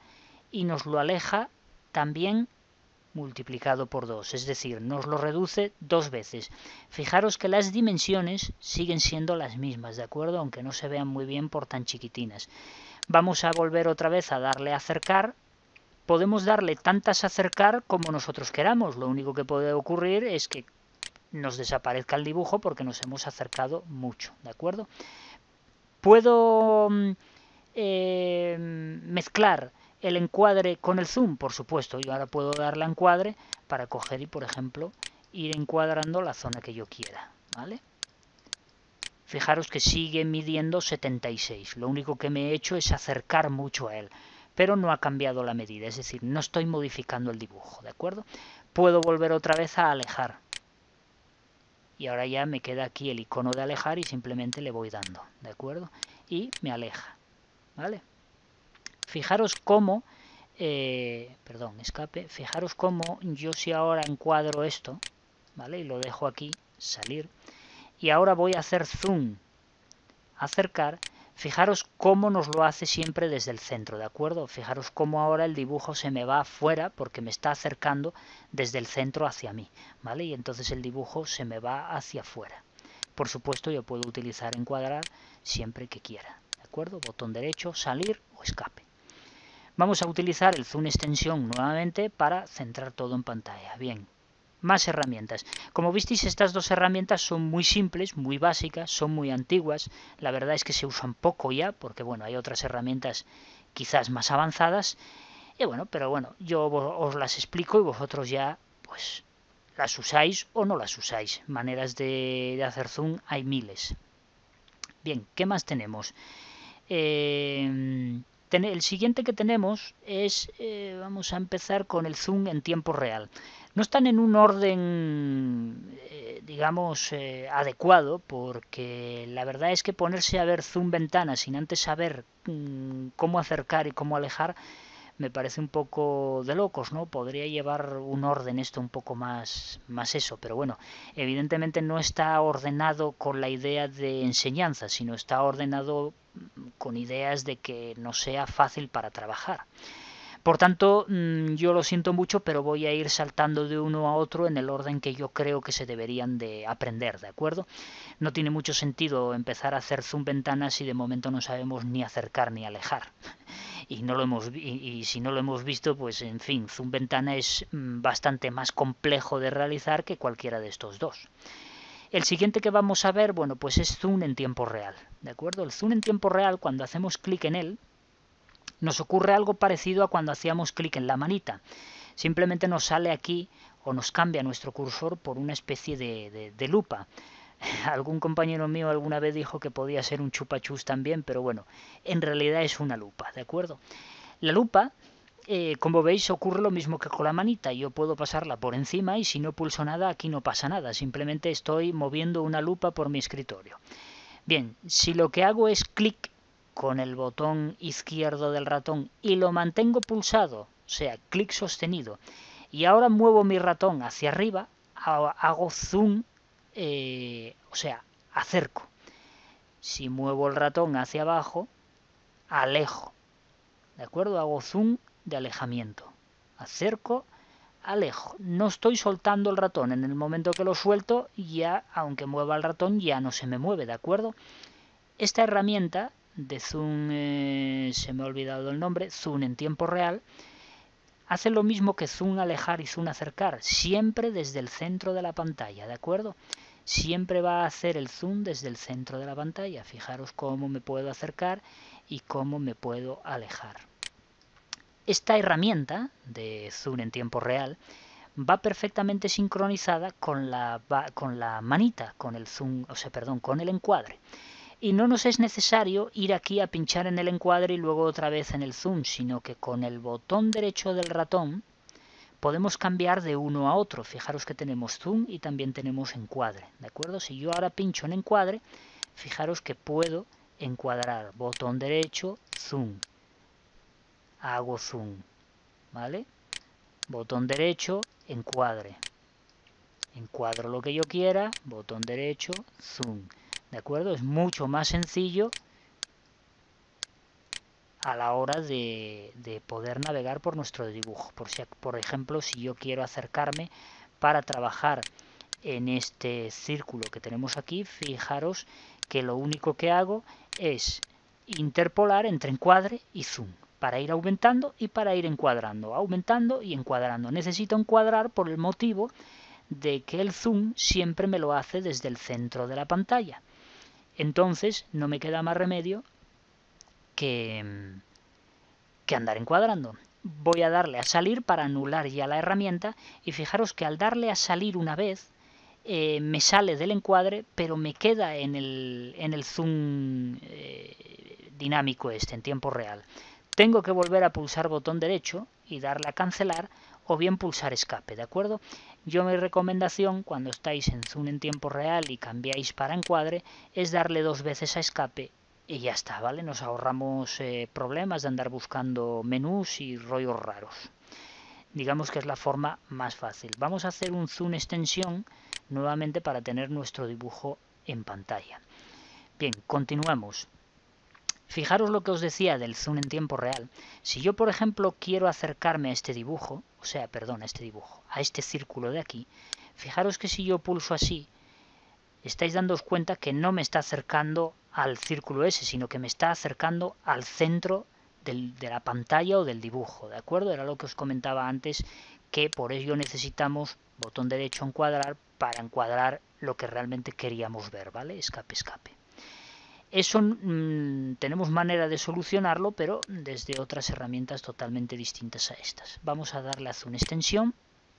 y nos lo aleja también multiplicado por dos, es decir, nos lo reduce dos veces. Fijaros que las dimensiones siguen siendo las mismas, ¿de acuerdo? Aunque no se vean muy bien por tan chiquitinas. Vamos a volver otra vez a darle a acercar. Podemos darle tantas a acercar como nosotros queramos. Lo único que puede ocurrir es que nos desaparezca el dibujo porque nos hemos acercado mucho, ¿de acuerdo? Puedo eh, mezclar el encuadre con el zoom, por supuesto. Yo ahora puedo darle a encuadre para coger y, por ejemplo, ir encuadrando la zona que yo quiera, ¿vale? Fijaros que sigue midiendo setenta y seis. Lo único que me he hecho es acercar mucho a él, pero no ha cambiado la medida, es decir, no estoy modificando el dibujo, ¿de acuerdo? Puedo volver otra vez a alejar. Y ahora ya me queda aquí el icono de alejar y simplemente le voy dando, ¿de acuerdo? Y me aleja, ¿vale? Fijaros cómo, eh, perdón, escape, fijaros cómo yo si ahora encuadro esto, ¿vale? Y lo dejo aquí, salir, y ahora voy a hacer zoom, acercar, fijaros cómo nos lo hace siempre desde el centro, ¿de acuerdo? Fijaros cómo ahora el dibujo se me va afuera porque me está acercando desde el centro hacia mí, ¿vale? Y entonces el dibujo se me va hacia afuera. Por supuesto, yo puedo utilizar encuadrar siempre que quiera, ¿de acuerdo? Botón derecho, salir o escape. Vamos a utilizar el zoom extensión nuevamente para centrar todo en pantalla. Bien, más herramientas. Como visteis, estas dos herramientas son muy simples, muy básicas, son muy antiguas. La verdad es que se usan poco ya, porque bueno, hay otras herramientas quizás más avanzadas. Y bueno, pero bueno, yo os las explico y vosotros ya pues las usáis o no las usáis. Maneras de, de hacer zoom hay miles. Bien, ¿qué más tenemos? Eh, el siguiente que tenemos es, eh, vamos a empezar con el zoom en tiempo real. No están en un orden, eh, digamos, eh, adecuado, porque la verdad es que ponerse a ver zoom ventana sin antes saber mmm, cómo acercar y cómo alejar, me parece un poco de locos, ¿no? Podría llevar un orden esto un poco más, más eso, pero bueno, evidentemente no está ordenado con la idea de enseñanza, sino está ordenado con ideas de que no sea fácil para trabajar. Por tanto, yo lo siento mucho, pero voy a ir saltando de uno a otro en el orden que yo creo que se deberían de aprender, ¿de acuerdo? No tiene mucho sentido empezar a hacer zoom ventanas si de momento no sabemos ni acercar ni alejar. Y, no lo hemos, y, y si no lo hemos visto, pues en fin, zoom ventana es bastante más complejo de realizar que cualquiera de estos dos. El siguiente que vamos a ver, bueno, pues es zoom en tiempo real, ¿de acuerdo? El zoom en tiempo real, cuando hacemos clic en él, nos ocurre algo parecido a cuando hacíamos clic en la manita. Simplemente nos sale aquí o nos cambia nuestro cursor por una especie de, de, de lupa. Algún compañero mío alguna vez dijo que podía ser un chupachus también, pero bueno, en realidad es una lupa, ¿de acuerdo? La lupa, eh, como veis, ocurre lo mismo que con la manita. Yo puedo pasarla por encima y si no pulso nada, aquí no pasa nada. Simplemente estoy moviendo una lupa por mi escritorio. Bien, si lo que hago es clic con el botón izquierdo del ratón y lo mantengo pulsado, o sea, clic sostenido, y ahora muevo mi ratón hacia arriba, hago zoom, eh, o sea, acerco. Si muevo el ratón hacia abajo, alejo. ¿De acuerdo? Hago zoom de alejamiento. Acerco, alejo. No estoy soltando el ratón. En el momento que lo suelto, ya, aunque mueva el ratón, ya no se me mueve, ¿de acuerdo? Esta herramienta de zoom, eh, se me ha olvidado el nombre, zoom en tiempo real, hace lo mismo que zoom alejar y zoom acercar, siempre desde el centro de la pantalla, ¿de acuerdo? Siempre va a hacer el zoom desde el centro de la pantalla. Fijaros cómo me puedo acercar y cómo me puedo alejar. Esta herramienta de zoom en tiempo real va perfectamente sincronizada con la, con la manita, con el zoom, o sea, perdón, con el encuadre. Y no nos es necesario ir aquí a pinchar en el encuadre y luego otra vez en el zoom, sino que con el botón derecho del ratón podemos cambiar de uno a otro. Fijaros que tenemos zoom y también tenemos encuadre, ¿de acuerdo? Si yo ahora pincho en encuadre, fijaros que puedo encuadrar. Botón derecho, zoom. Hago zoom, ¿vale? Botón derecho, encuadre. Encuadro lo que yo quiera, botón derecho, zoom. ¿De acuerdo? Es mucho más sencillo a la hora de, de poder navegar por nuestro dibujo. Por, si, por ejemplo, si yo quiero acercarme para trabajar en este círculo que tenemos aquí, fijaros que lo único que hago es interpolar entre encuadre y zoom, para ir aumentando y para ir encuadrando, aumentando y encuadrando. Necesito encuadrar por el motivo de que el zoom siempre me lo hace desde el centro de la pantalla. Entonces no me queda más remedio que, que andar encuadrando. Voy a darle a salir para anular ya la herramienta y fijaros que al darle a salir una vez eh, me sale del encuadre, pero me queda en el, en el zoom eh, dinámico este, en tiempo real. Tengo que volver a pulsar botón derecho y darle a cancelar o bien pulsar escape, ¿de acuerdo? Yo mi recomendación cuando estáis en zoom en tiempo real y cambiáis para encuadre es darle dos veces a escape y ya está, ¿vale? Nos ahorramos eh, problemas de andar buscando menús y rollos raros. Digamos que es la forma más fácil. Vamos a hacer un zoom extensión nuevamente para tener nuestro dibujo en pantalla. Bien, continuamos. Fijaros lo que os decía del zoom en tiempo real. Si yo, por ejemplo, quiero acercarme a este dibujo, o sea, perdón, a este dibujo, a este círculo de aquí, fijaros que si yo pulso así, estáis dándoos cuenta que no me está acercando al círculo ese, sino que me está acercando al centro del, de la pantalla o del dibujo, ¿de acuerdo? Era lo que os comentaba antes, que por ello necesitamos botón derecho encuadrar para encuadrar lo que realmente queríamos ver, ¿vale? Escape, escape. Eso mmm, tenemos manera de solucionarlo, pero desde otras herramientas totalmente distintas a estas. Vamos a darle a zoom extensión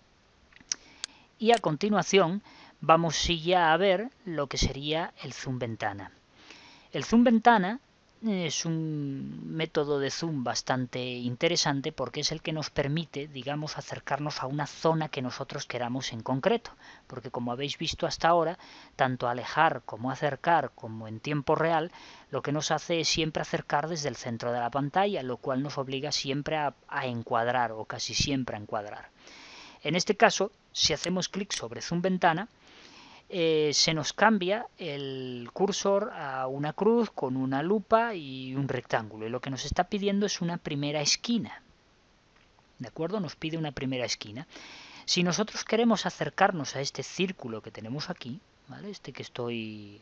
y a continuación vamos sí ya a ver lo que sería el zoom ventana. El zoom ventana es un método de zoom bastante interesante porque es el que nos permite, digamos, acercarnos a una zona que nosotros queramos en concreto. Porque como habéis visto hasta ahora, tanto alejar como acercar como en tiempo real, lo que nos hace es siempre acercar desde el centro de la pantalla, lo cual nos obliga siempre a, a encuadrar o casi siempre a encuadrar. En este caso, si hacemos clic sobre zoom ventana, Eh, se nos cambia el cursor a una cruz con una lupa y un rectángulo. Y lo que nos está pidiendo es una primera esquina. ¿De acuerdo? Nos pide una primera esquina. Si nosotros queremos acercarnos a este círculo que tenemos aquí, ¿vale? Este que estoy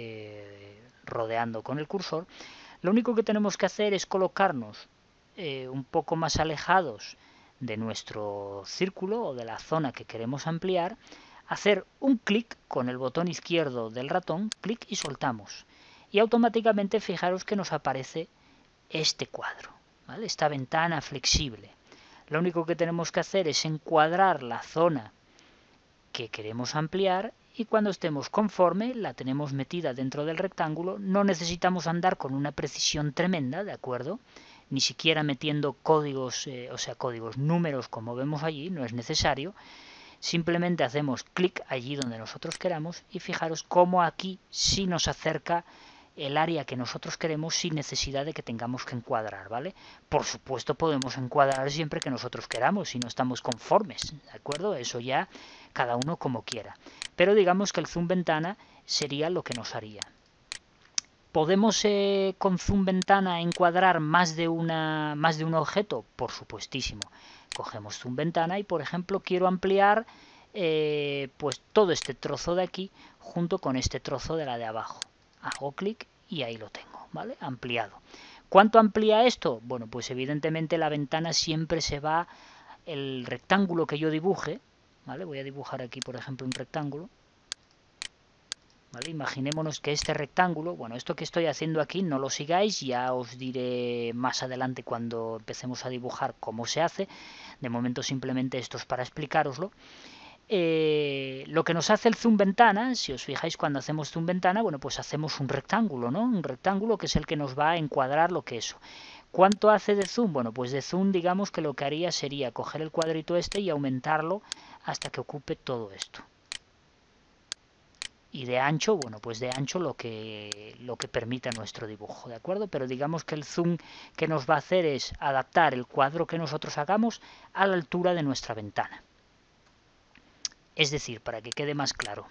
eh, rodeando con el cursor, lo único que tenemos que hacer es colocarnos eh, un poco más alejados de nuestro círculo o de la zona que queremos ampliar, hacer un clic con el botón izquierdo del ratón, clic y soltamos. Y automáticamente fijaros que nos aparece este cuadro, ¿vale? Esta ventana flexible. Lo único que tenemos que hacer es encuadrar la zona que queremos ampliar y cuando estemos conforme la tenemos metida dentro del rectángulo. No necesitamos andar con una precisión tremenda, ¿de acuerdo? Ni siquiera metiendo códigos, eh, o sea, códigos, números como vemos allí, no es necesario. Simplemente hacemos clic allí donde nosotros queramos y fijaros cómo aquí sí nos acerca el área que nosotros queremos sin necesidad de que tengamos que encuadrar, ¿vale? Por supuesto podemos encuadrar siempre que nosotros queramos si no estamos conformes, ¿de acuerdo? Eso ya cada uno como quiera. Pero digamos que el zoom ventana sería lo que nos haría. ¿Podemos eh, con zoom ventana encuadrar más de, una, más de un objeto? Por supuestísimo. Cogemos zoom ventana y, por ejemplo, quiero ampliar eh, pues todo este trozo de aquí junto con este trozo de la de abajo. Hago clic y ahí lo tengo, ¿vale? Ampliado. ¿Cuánto amplía esto? Bueno, pues evidentemente la ventana siempre se va, el rectángulo que yo dibuje, ¿vale? Voy a dibujar aquí, por ejemplo, un rectángulo. ¿Vale? Imaginémonos que este rectángulo, bueno, esto que estoy haciendo aquí no lo sigáis, ya os diré más adelante cuando empecemos a dibujar cómo se hace. De momento simplemente esto es para explicároslo. Eh, lo que nos hace el zoom ventana, si os fijáis cuando hacemos zoom ventana, bueno, pues hacemos un rectángulo, ¿no? Un rectángulo que es el que nos va a encuadrar lo que eso. ¿Cuánto hace de zoom? Bueno, pues de zoom digamos que lo que haría sería coger el cuadrito este y aumentarlo hasta que ocupe todo esto. Y de ancho, bueno, pues de ancho lo que, lo que permita nuestro dibujo, ¿de acuerdo? Pero digamos que el zoom que nos va a hacer es adaptar el cuadro que nosotros hagamos a la altura de nuestra ventana. Es decir, para que quede más claro,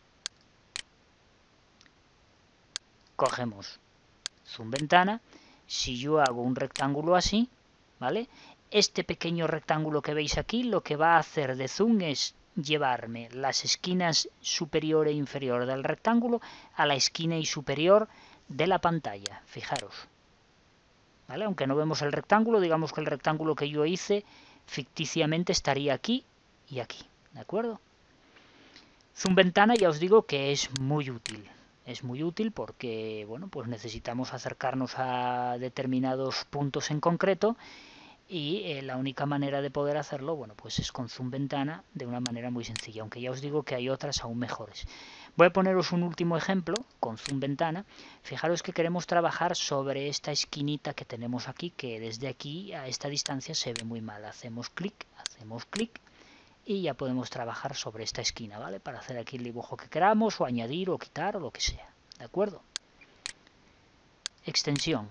cogemos zoom ventana, si yo hago un rectángulo así, ¿vale? Este pequeño rectángulo que veis aquí lo que va a hacer de zoom es llevarme las esquinas superior e inferior del rectángulo a la esquina y superior de la pantalla, fijaros. ¿Vale? Aunque no vemos el rectángulo, digamos que el rectángulo que yo hice ficticiamente estaría aquí y aquí, ¿de acuerdo? Zoom ventana ya os digo que es muy útil. Es muy útil porque, bueno, pues necesitamos acercarnos a determinados puntos en concreto y eh, la única manera de poder hacerlo, bueno, pues es con zoom ventana de una manera muy sencilla, aunque ya os digo que hay otras aún mejores. Voy a poneros un último ejemplo con zoom ventana. Fijaros que queremos trabajar sobre esta esquinita que tenemos aquí, que desde aquí a esta distancia se ve muy mal. Hacemos clic, hacemos clic y ya podemos trabajar sobre esta esquina, ¿vale? Para hacer aquí el dibujo que queramos, o añadir, o quitar, o lo que sea, ¿de acuerdo? Extensión.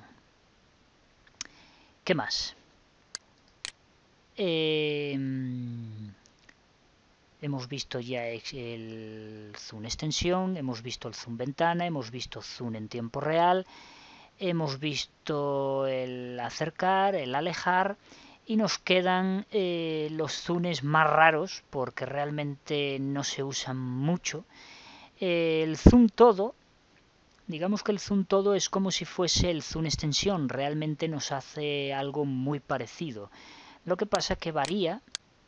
¿Qué más? Eh, hemos visto ya el zoom extensión, hemos visto el zoom ventana, hemos visto zoom en tiempo real, hemos visto el acercar, el alejar, y nos quedan eh, los zooms más raros porque realmente no se usan mucho. Eh, el zoom todo, digamos que el zoom todo es como si fuese el zoom extensión, realmente nos hace algo muy parecido. Lo que pasa que varía.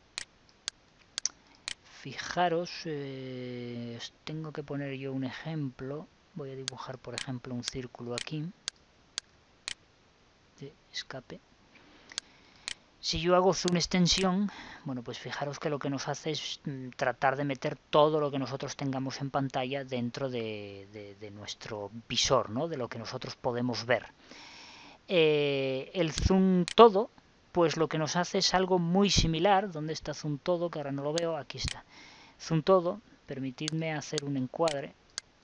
Fijaros, eh, tengo que poner yo un ejemplo. Voy a dibujar, por ejemplo, un círculo aquí de escape. Si yo hago zoom extensión, bueno, pues fijaros que lo que nos hace es tratar de meter todo lo que nosotros tengamos en pantalla dentro de, de, de nuestro visor, ¿no? De lo que nosotros podemos ver. Eh, el zoom todo, pues lo que nos hace es algo muy similar. ¿Dónde está zoom todo? Que ahora no lo veo. Aquí está. Zoom todo, permitidme hacer un encuadre,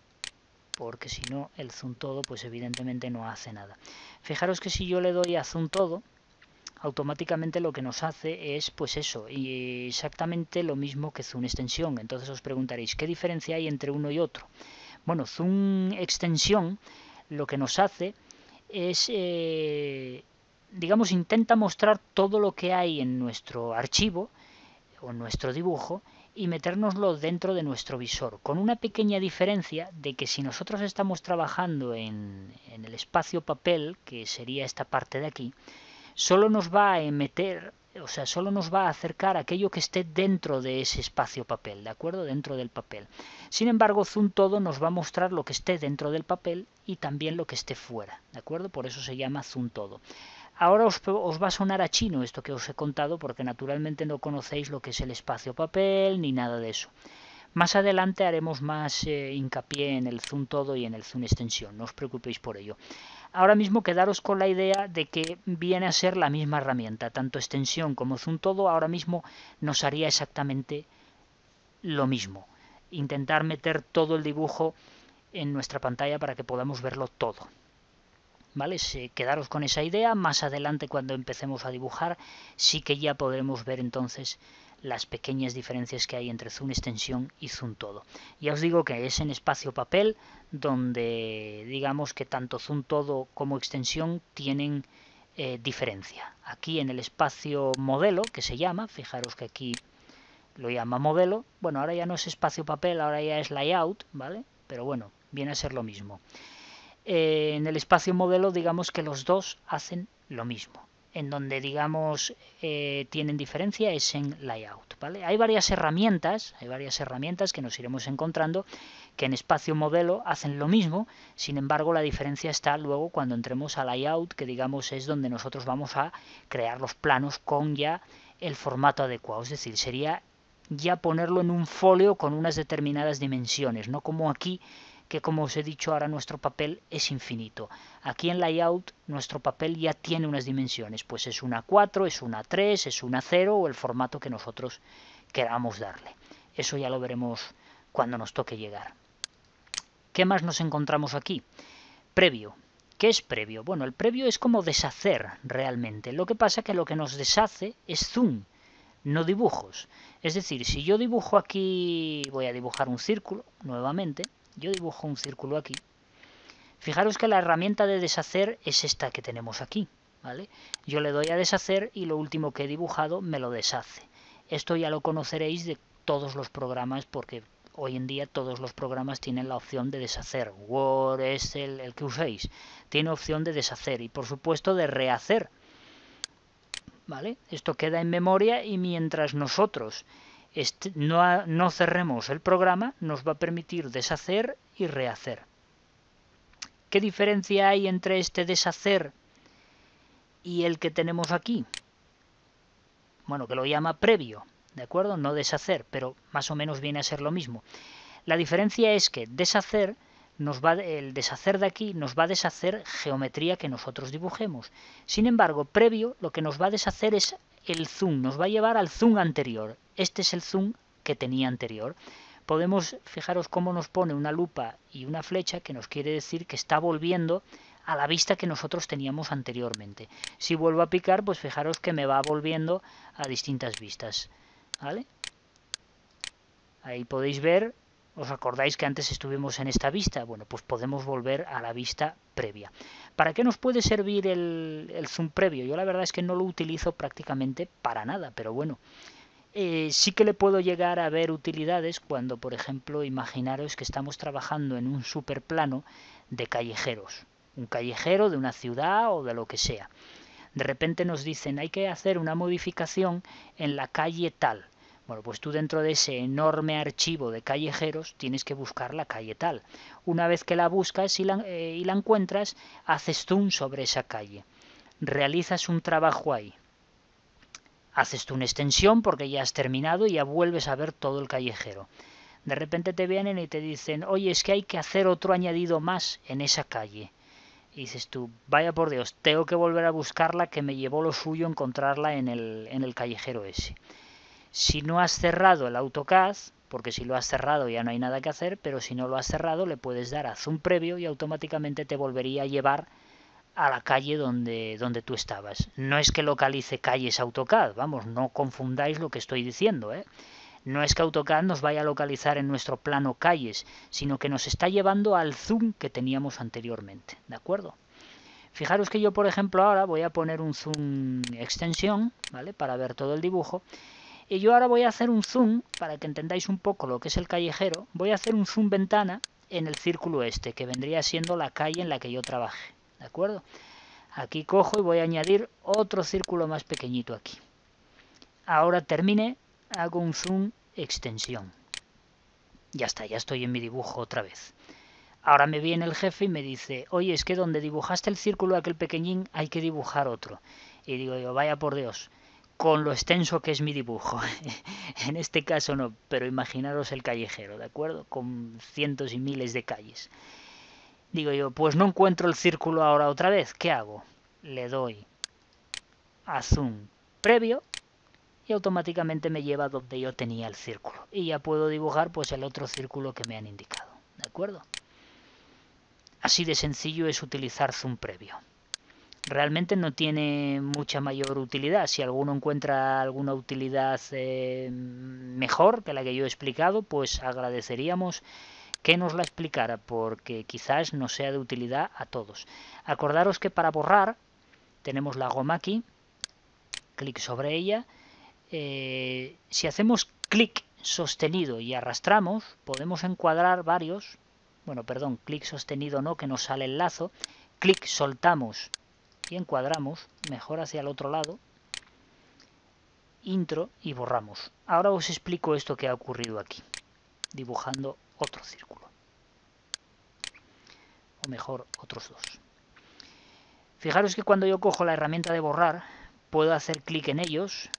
porque si no el zoom todo pues evidentemente no hace nada. Fijaros que si yo le doy a zoom todo, automáticamente lo que nos hace es pues eso, y exactamente lo mismo que zoom extensión. Entonces os preguntaréis, ¿qué diferencia hay entre uno y otro? Bueno, zoom extensión lo que nos hace es, eh, digamos, intenta mostrar todo lo que hay en nuestro archivo o en nuestro dibujo y metérnoslo dentro de nuestro visor, con una pequeña diferencia de que si nosotros estamos trabajando en, en el espacio papel, que sería esta parte de aquí, solo nos va a meter, o sea, solo nos va a acercar aquello que esté dentro de ese espacio papel, ¿de acuerdo? Dentro del papel. Sin embargo, zoom todo nos va a mostrar lo que esté dentro del papel y también lo que esté fuera, ¿de acuerdo? Por eso se llama zoom todo. Ahora os, os va a sonar a chino esto que os he contado, porque naturalmente no conocéis lo que es el espacio papel ni nada de eso. Más adelante haremos más eh, hincapié en el zoom todo y en el zoom extensión, no os preocupéis por ello. Ahora mismo quedaros con la idea de que viene a ser la misma herramienta, tanto extensión como zoom todo ahora mismo nos haría exactamente lo mismo. Intentar meter todo el dibujo en nuestra pantalla para que podamos verlo todo. ¿Vale? Se, quedaros con esa idea. Más adelante, cuando empecemos a dibujar, sí que ya podremos ver entonces las pequeñas diferencias que hay entre zoom extensión y zoom todo. Ya os digo que es en espacio papel donde digamos que tanto zoom todo como extensión tienen eh, diferencia. Aquí en el espacio modelo, que se llama, fijaros que aquí lo llama modelo, bueno, ahora ya no es espacio papel, ahora ya es layout, ¿vale? Pero bueno, viene a ser lo mismo. Eh, en el espacio modelo digamos que los dos hacen lo mismo. En donde digamos eh, tienen diferencia es en layout, ¿vale? Hay varias herramientas, hay varias herramientas que nos iremos encontrando que en espacio modelo hacen lo mismo, sin embargo la diferencia está luego cuando entremos a layout, que digamos es donde nosotros vamos a crear los planos con ya el formato adecuado, es decir, sería ya ponerlo en un folio con unas determinadas dimensiones, no como aquí que como os he dicho ahora nuestro papel es infinito. Aquí en layout nuestro papel ya tiene unas dimensiones, pues es una cuatro, es una tres, es una cero o el formato que nosotros queramos darle. Eso ya lo veremos cuando nos toque llegar. ¿Qué más nos encontramos aquí? Previo. ¿Qué es previo? Bueno, el previo es como deshacer realmente. Lo que pasa es que lo que nos deshace es zoom, no dibujos. Es decir, si yo dibujo aquí, voy a dibujar un círculo nuevamente, yo dibujo un círculo aquí, Fijaros que la herramienta de deshacer es esta que tenemos aquí, ¿vale? Yo le doy a deshacer y lo último que he dibujado me lo deshace. Esto ya lo conoceréis de todos los programas porque hoy en día todos los programas tienen la opción de deshacer. Word, Excel, el que uséis, tiene opción de deshacer y por supuesto de rehacer. ¿Vale? Esto queda en memoria y mientras nosotros este, no, no cerremos el programa nos va a permitir deshacer y rehacer. ¿Qué diferencia hay entre este deshacer y el que tenemos aquí? Bueno, que lo llama previo, ¿de acuerdo? No deshacer, pero más o menos viene a ser lo mismo. La diferencia es que deshacer nos va, el deshacer de aquí nos va a deshacer geometría que nosotros dibujemos. Sin embargo, previo lo que nos va a deshacer es el zoom, nos va a llevar al zoom anterior. Este es el zoom que tenía anterior. Podemos, fijaros cómo nos pone una lupa y una flecha que nos quiere decir que está volviendo a la vista que nosotros teníamos anteriormente. Si vuelvo a picar, pues fijaros que me va volviendo a distintas vistas, ¿vale? Ahí podéis ver. ¿Os acordáis que antes estuvimos en esta vista? Bueno, pues podemos volver a la vista previa. ¿Para qué nos puede servir el, el zoom previo? Yo la verdad es que no lo utilizo prácticamente para nada, pero bueno, eh, sí que le puedo llegar a ver utilidades cuando, por ejemplo, imaginaros que estamos trabajando en un superplano de callejeros. Un callejero de una ciudad o de lo que sea. De repente nos dicen, hay que hacer una modificación en la calle tal. Bueno, pues tú dentro de ese enorme archivo de callejeros tienes que buscar la calle tal. Una vez que la buscas y la, eh, y la encuentras, haces zoom sobre esa calle. Realizas un trabajo ahí. Haces tú una extensión porque ya has terminado y ya vuelves a ver todo el callejero. De repente te vienen y te dicen, oye, es que hay que hacer otro añadido más en esa calle. Y dices tú, vaya por Dios, tengo que volver a buscarla, que me llevó lo suyo encontrarla en el, en el callejero ese. Si no has cerrado el AutoCAD, porque si lo has cerrado ya no hay nada que hacer, pero si no lo has cerrado le puedes dar a zoom previo y automáticamente te volvería a llevar a la calle donde, donde tú estabas. No es que localice calles AutoCAD, vamos, no confundáis lo que estoy diciendo, ¿eh? No es que AutoCAD nos vaya a localizar en nuestro plano calles, sino que nos está llevando al zoom que teníamos anteriormente, ¿de acuerdo? Fijaros que yo, por ejemplo, ahora voy a poner un zoom extensión, ¿vale? Para ver todo el dibujo. Y yo ahora voy a hacer un zoom, para que entendáis un poco lo que es el callejero, voy a hacer un zoom ventana en el círculo este, que vendría siendo la calle en la que yo trabajé, ¿de acuerdo? Aquí cojo y voy a añadir otro círculo más pequeñito aquí. Ahora terminé, hago un zoom extensión. Ya está, ya estoy en mi dibujo otra vez. Ahora me viene el jefe y me dice, oye, es que donde dibujaste el círculo aquel pequeñín hay que dibujar otro. Y digo yo, vaya por Dios, con lo extenso que es mi dibujo. En este caso no, pero imaginaros el callejero, ¿de acuerdo? Con cientos y miles de calles. Digo yo, pues no encuentro el círculo ahora otra vez, ¿qué hago? Le doy a zoom previo y automáticamente me lleva donde yo tenía el círculo. Y ya puedo dibujar pues el otro círculo que me han indicado, ¿de acuerdo? Así de sencillo es utilizar zoom previo. Realmente no tiene mucha mayor utilidad. Si alguno encuentra alguna utilidad eh, mejor que la que yo he explicado, pues agradeceríamos que nos la explicara, porque quizás no sea de utilidad a todos. Acordaros que para borrar tenemos la goma aquí, clic sobre ella. Eh, si hacemos clic sostenido y arrastramos, podemos encuadrar varios. Bueno, perdón, clic sostenido no, que nos sale el lazo. Clic soltamos y encuadramos, mejor hacia el otro lado, intro y borramos. Ahora os explico esto que ha ocurrido aquí, dibujando otro círculo, o mejor otros dos. Fijaros que cuando yo cojo la herramienta de borrar, puedo hacer clic en ellos,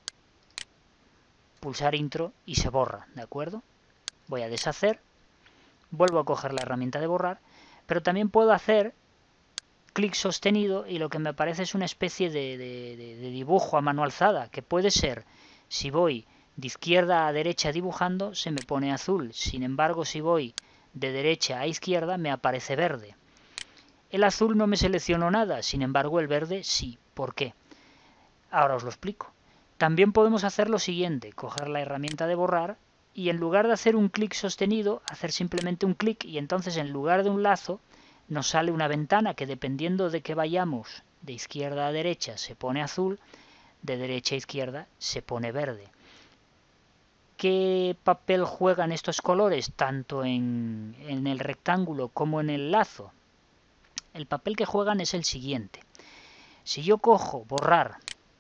pulsar intro y se borra, ¿de acuerdo? Voy a deshacer, vuelvo a coger la herramienta de borrar, pero también puedo hacer clic sostenido y lo que me aparece es una especie de, de, de, de dibujo a mano alzada, que puede ser, si voy de izquierda a derecha dibujando, se me pone azul. Sin embargo, si voy de derecha a izquierda, me aparece verde. El azul no me seleccionó nada, sin embargo el verde sí. ¿Por qué? Ahora os lo explico. También podemos hacer lo siguiente, coger la herramienta de borrar y en lugar de hacer un clic sostenido, hacer simplemente un clic y entonces en lugar de un lazo, nos sale una ventana que dependiendo de que vayamos de izquierda a derecha se pone azul, de derecha a izquierda se pone verde. ¿Qué papel juegan estos colores tanto en, en el rectángulo como en el lazo? El papel que juegan es el siguiente. Si yo cojo borrar,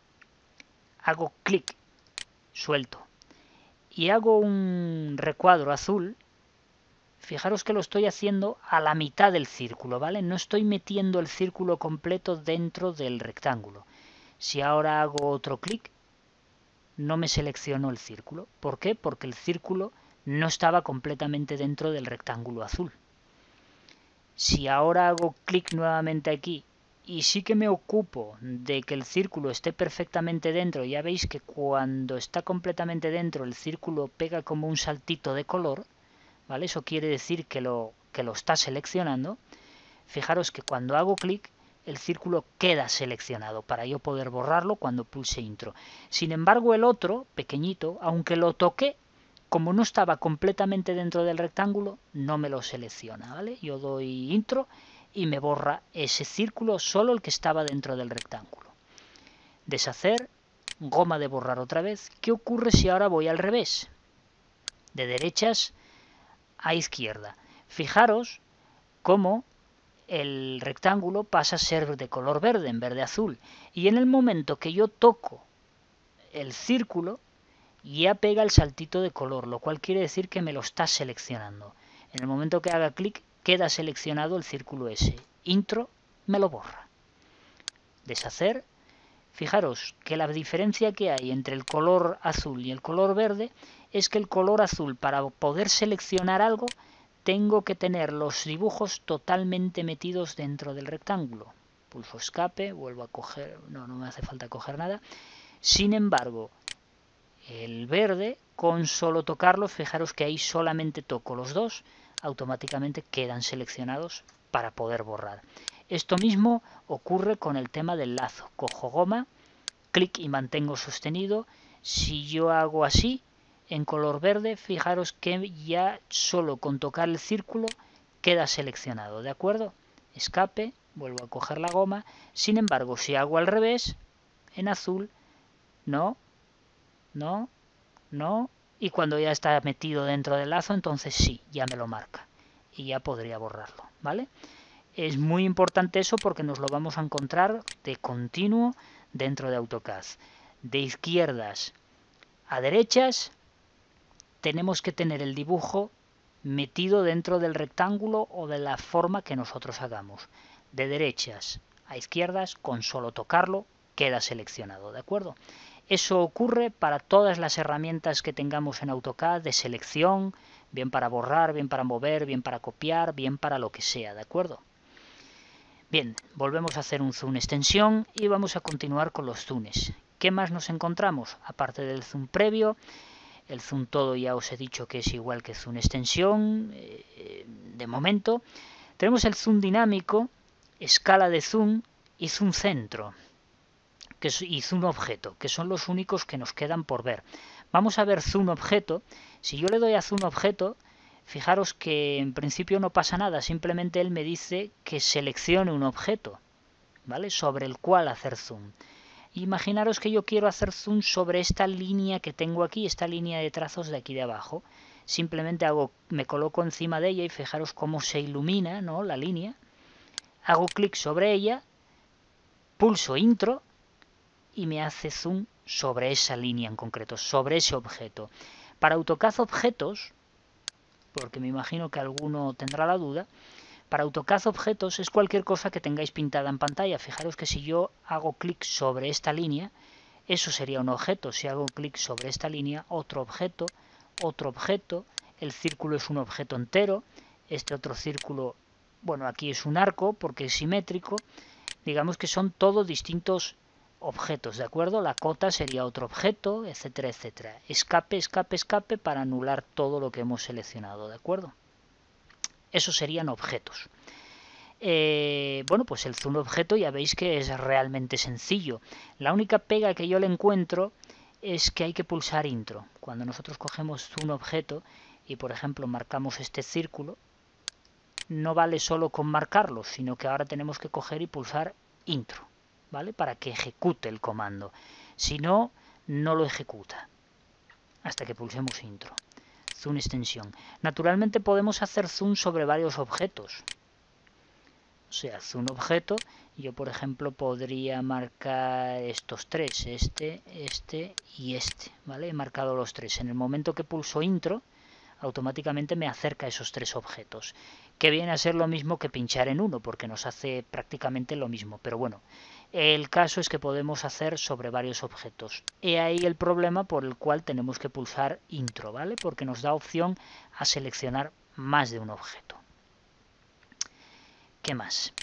hago clic, suelto, y hago un recuadro azul, fijaros que lo estoy haciendo a la mitad del círculo, ¿vale? No estoy metiendo el círculo completo dentro del rectángulo. Si ahora hago otro clic, no me seleccionó el círculo. ¿Por qué? Porque el círculo no estaba completamente dentro del rectángulo azul. Si ahora hago clic nuevamente aquí y sí que me ocupo de que el círculo esté perfectamente dentro, ya veis que cuando está completamente dentro el círculo pega como un saltito de color, ¿vale? Eso quiere decir que lo, que lo está seleccionando. Fijaros que cuando hago clic el círculo queda seleccionado para yo poder borrarlo cuando pulse intro. Sin embargo el otro, pequeñito, aunque lo toqué, como no estaba completamente dentro del rectángulo, no me lo selecciona, ¿vale? Yo doy intro y me borra ese círculo, solo el que estaba dentro del rectángulo. Deshacer, goma de borrar otra vez. ¿Qué ocurre si ahora voy al revés? De derechas a izquierda. Fijaros cómo el rectángulo pasa a ser de color verde en verde azul. Y en el momento que yo toco el círculo, ya pega el saltito de color, lo cual quiere decir que me lo está seleccionando. En el momento que haga clic, queda seleccionado el círculo ese. Intro, me lo borra. Deshacer. Fijaros que la diferencia que hay entre el color azul y el color verde es que el color azul, para poder seleccionar algo, tengo que tener los dibujos totalmente metidos dentro del rectángulo. Pulso escape, vuelvo a coger, no, no me hace falta coger nada. Sin embargo, el verde, con solo tocarlo, fijaros que ahí solamente toco los dos, automáticamente quedan seleccionados para poder borrar. Esto mismo ocurre con el tema del lazo. Cojo goma, clic y mantengo sostenido. Si yo hago así, en color verde, fijaros que ya solo con tocar el círculo queda seleccionado, ¿de acuerdo? Escape, vuelvo a coger la goma. Sin embargo, si hago al revés, en azul, no, no, no, y cuando ya está metido dentro del lazo, entonces sí, ya me lo marca y ya podría borrarlo, ¿vale? Es muy importante eso porque nos lo vamos a encontrar de continuo dentro de AutoCAD. De izquierdas a derechas tenemos que tener el dibujo metido dentro del rectángulo o de la forma que nosotros hagamos. De derechas a izquierdas, con solo tocarlo, queda seleccionado, ¿de acuerdo? Eso ocurre para todas las herramientas que tengamos en AutoCAD de selección, bien para borrar, bien para mover, bien para copiar, bien para lo que sea, ¿de acuerdo? Bien, volvemos a hacer un zoom extensión y vamos a continuar con los zooms. ¿Qué más nos encontramos? Aparte del zoom previo, el zoom todo ya os he dicho que es igual que zoom extensión, eh, de momento. Tenemos el zoom dinámico, escala de zoom y zoom centro. Que es, y zoom objeto, que son los únicos que nos quedan por ver. Vamos a ver zoom objeto. Si yo le doy a zoom objeto, fijaros que en principio no pasa nada, simplemente él me dice que seleccione un objeto, ¿vale? Sobre el cual hacer zoom. Imaginaros que yo quiero hacer zoom sobre esta línea que tengo aquí, esta línea de trazos de aquí de abajo. Simplemente hago, me coloco encima de ella y fijaros cómo se ilumina, ¿no?, la línea. Hago clic sobre ella, pulso intro y me hace zoom sobre esa línea en concreto, sobre ese objeto. Para AutoCAD objetos, porque me imagino que alguno tendrá la duda, para AutoCAD objetos es cualquier cosa que tengáis pintada en pantalla. Fijaros que si yo hago clic sobre esta línea, eso sería un objeto. Si hago clic sobre esta línea, otro objeto, otro objeto, el círculo es un objeto entero, este otro círculo, bueno, aquí es un arco porque es simétrico, digamos que son todos distintos objetos, ¿de acuerdo? La cota sería otro objeto, etcétera, etcétera. Escape, escape, escape para anular todo lo que hemos seleccionado, ¿de acuerdo? Esos serían objetos. Eh, bueno, pues el zoom objeto ya veis que es realmente sencillo. La única pega que yo le encuentro es que hay que pulsar intro. Cuando nosotros cogemos zoom objeto y por ejemplo marcamos este círculo, no vale solo con marcarlos, sino que ahora tenemos que coger y pulsar intro, ¿vale? Para que ejecute el comando. Si no, no lo ejecuta hasta que pulsemos intro. Zoom extensión. Naturalmente podemos hacer zoom sobre varios objetos. O sea, zoom objeto. Yo, por ejemplo, podría marcar estos tres, este, este y este, ¿vale? He marcado los tres. En el momento que pulso intro, automáticamente me acerca a esos tres objetos, que viene a ser lo mismo que pinchar en uno, porque nos hace prácticamente lo mismo. Pero bueno, el caso es que podemos hacer sobre varios objetos. He ahí el problema por el cual tenemos que pulsar intro, ¿vale? Porque nos da opción a seleccionar más de un objeto. ¿Qué más?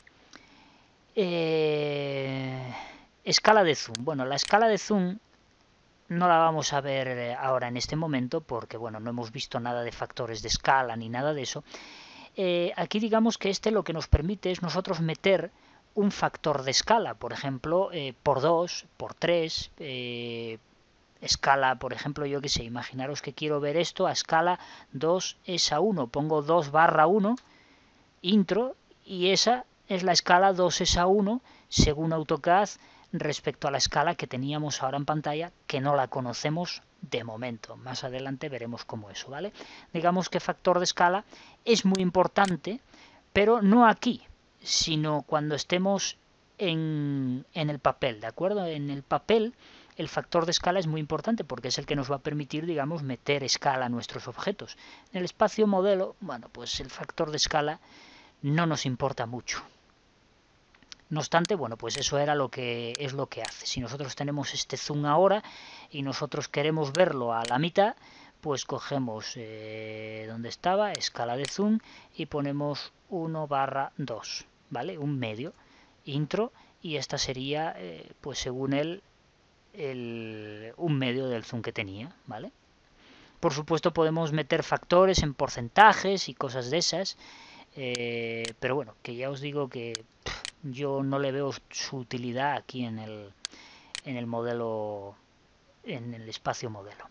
Eh, escala de zoom. Bueno, la escala de zoom no la vamos a ver ahora en este momento porque, bueno, no hemos visto nada de factores de escala ni nada de eso. Eh, aquí digamos que este lo que nos permite es nosotros meter un factor de escala, por ejemplo, eh, por dos, por tres, eh, escala, por ejemplo, yo qué sé, imaginaros que quiero ver esto a escala dos es a uno, pongo dos barra uno, intro, y esa es la escala dos es a uno según AutoCAD respecto a la escala que teníamos ahora en pantalla, que no la conocemos de momento. Más adelante veremos cómo eso, ¿vale? Digamos que factor de escala es muy importante, pero no aquí, sino cuando estemos en, en el papel, ¿de acuerdo? En el papel el factor de escala es muy importante porque es el que nos va a permitir, digamos, meter escala a nuestros objetos. En el espacio modelo, bueno, pues el factor de escala no nos importa mucho. No obstante, bueno, pues eso era lo que es lo que hace. Si nosotros tenemos este zoom ahora y nosotros queremos verlo a la mitad, pues cogemos eh, donde estaba, escala de zoom, y ponemos uno barra dos, ¿vale? Un medio, intro, y esta sería, eh, pues según él, el, un medio del zoom que tenía, ¿vale? Por supuesto podemos meter factores en porcentajes y cosas de esas, eh, pero bueno, que ya os digo que pff, yo no le veo su utilidad aquí en el, en el modelo, en el espacio modelo.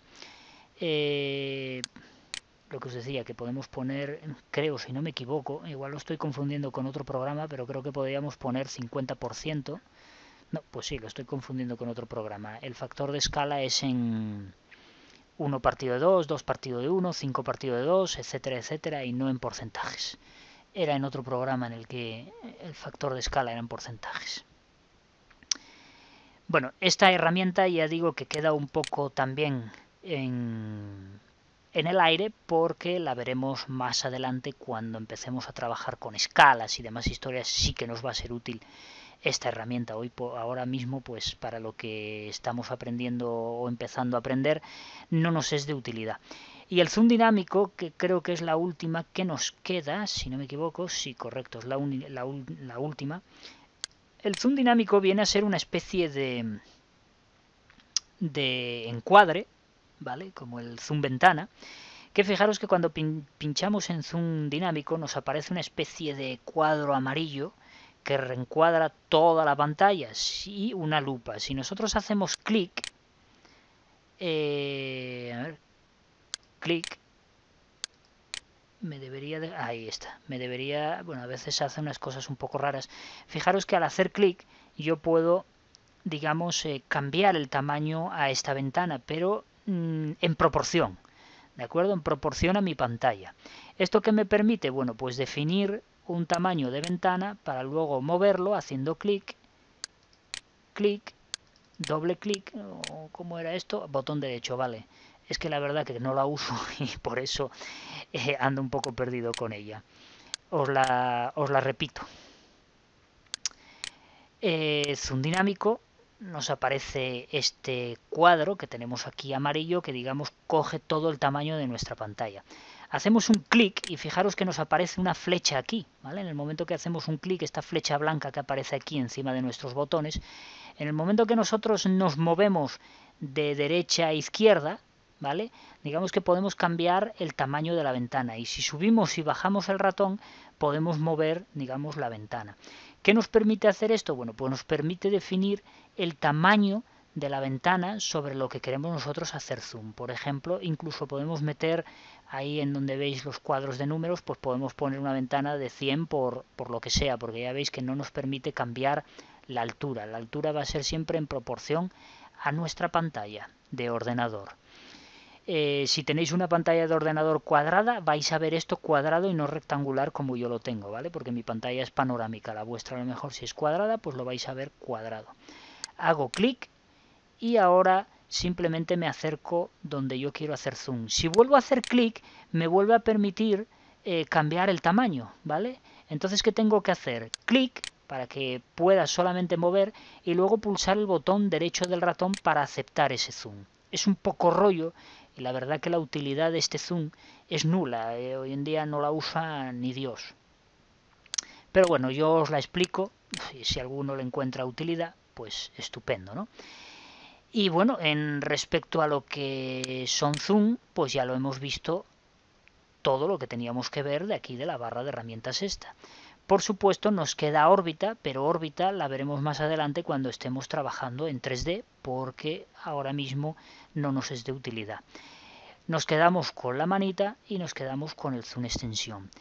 Eh, lo que os decía, que podemos poner, creo, si no me equivoco, igual lo estoy confundiendo con otro programa, pero creo que podríamos poner cincuenta por ciento. No, pues sí, lo estoy confundiendo con otro programa. El factor de escala es en uno partido de dos, dos partido de uno, cinco partido de dos, etcétera, etcétera, y no en porcentajes. Era en otro programa en el que el factor de escala era en porcentajes. Bueno, esta herramienta ya digo que queda un poco también en, en el aire porque la veremos más adelante cuando empecemos a trabajar con escalas y demás historias. Sí que nos va a ser útil esta herramienta. Hoy, ahora mismo, pues para lo que estamos aprendiendo o empezando a aprender, no nos es de utilidad. Y el zoom dinámico, que creo que es la última que nos queda, si no me equivoco, sí, correcto, es la, la, la última. El zoom dinámico viene a ser una especie de, de encuadre, ¿vale? Como el zoom ventana, que fijaros que cuando pin, pinchamos en zoom dinámico nos aparece una especie de cuadro amarillo que reencuadra toda la pantalla y una lupa. Si nosotros hacemos clic, eh, a ver, clic, me debería de, ahí está, me debería, bueno, a veces hace unas cosas un poco raras. Fijaros que al hacer clic yo puedo, digamos, eh, cambiar el tamaño a esta ventana, pero mmm, en proporción, ¿de acuerdo? En proporción a mi pantalla. ¿Esto qué me permite? Bueno, pues definir un tamaño de ventana para luego moverlo haciendo clic, clic, doble clic, o ¿cómo era esto? Botón derecho, vale. Es que la verdad que no la uso y por eso eh, ando un poco perdido con ella. Os la, os la repito. Eh, zoom dinámico, nos aparece este cuadro que tenemos aquí amarillo que, digamos, coge todo el tamaño de nuestra pantalla. Hacemos un clic y fijaros que nos aparece una flecha aquí, ¿vale? En el momento que hacemos un clic, esta flecha blanca que aparece aquí encima de nuestros botones, en el momento que nosotros nos movemos de derecha a izquierda, ¿vale? Digamos que podemos cambiar el tamaño de la ventana y si subimos y bajamos el ratón podemos mover, digamos, la ventana. ¿Qué nos permite hacer esto? Bueno, pues nos permite definir el tamaño de la ventana sobre lo que queremos nosotros hacer zoom. Por ejemplo, incluso podemos meter ahí en donde veis los cuadros de números, pues podemos poner una ventana de cien por, por lo que sea, porque ya veis que no nos permite cambiar la altura. La altura va a ser siempre en proporción a nuestra pantalla de ordenador. Eh, si tenéis una pantalla de ordenador cuadrada, vais a ver esto cuadrado y no rectangular como yo lo tengo, ¿vale? Porque mi pantalla es panorámica, la vuestra a lo mejor si es cuadrada, pues lo vais a ver cuadrado. Hago clic y ahora simplemente me acerco donde yo quiero hacer zoom. Si vuelvo a hacer clic, me vuelve a permitir eh, cambiar el tamaño, ¿vale? Entonces, ¿qué tengo que hacer? Clic para que pueda solamente mover y luego pulsar el botón derecho del ratón para aceptar ese zoom. Es un poco rollo y la verdad que la utilidad de este zoom es nula. Eh, hoy en día no la usa ni Dios. Pero bueno, yo os la explico y si alguno le encuentra utilidad, pues estupendo, ¿no? Y bueno, en respecto a lo que son zoom, pues ya lo hemos visto todo lo que teníamos que ver de aquí de la barra de herramientas esta. Por supuesto nos queda órbita, pero órbita la veremos más adelante cuando estemos trabajando en tres D, porque ahora mismo no nos es de utilidad. Nos quedamos con la manita y nos quedamos con el zoom extensión.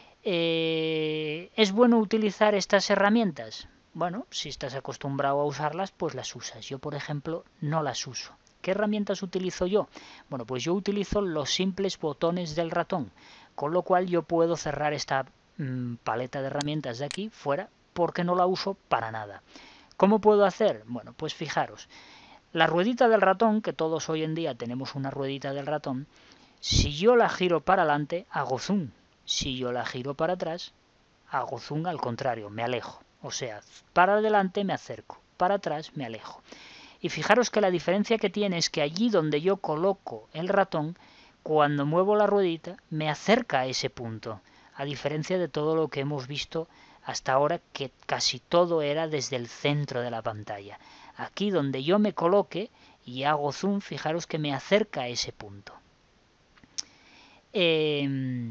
Eh, ¿Es bueno utilizar estas herramientas? Bueno, si estás acostumbrado a usarlas, pues las usas. Yo, por ejemplo, no las uso. ¿Qué herramientas utilizo yo? Bueno, pues yo utilizo los simples botones del ratón, con lo cual yo puedo cerrar esta mmm, paleta de herramientas de aquí fuera porque no la uso para nada. ¿Cómo puedo hacer? Bueno, pues fijaros, la ruedita del ratón, que todos hoy en día tenemos una ruedita del ratón, si yo la giro para adelante, hago zoom. Si yo la giro para atrás, hago zoom al contrario, me alejo. O sea, para adelante me acerco, para atrás me alejo. Y fijaros que la diferencia que tiene es que allí donde yo coloco el ratón, cuando muevo la ruedita, me acerca a ese punto. A diferencia de todo lo que hemos visto hasta ahora, que casi todo era desde el centro de la pantalla. Aquí donde yo me coloque y hago zoom, fijaros que me acerca a ese punto. Eh,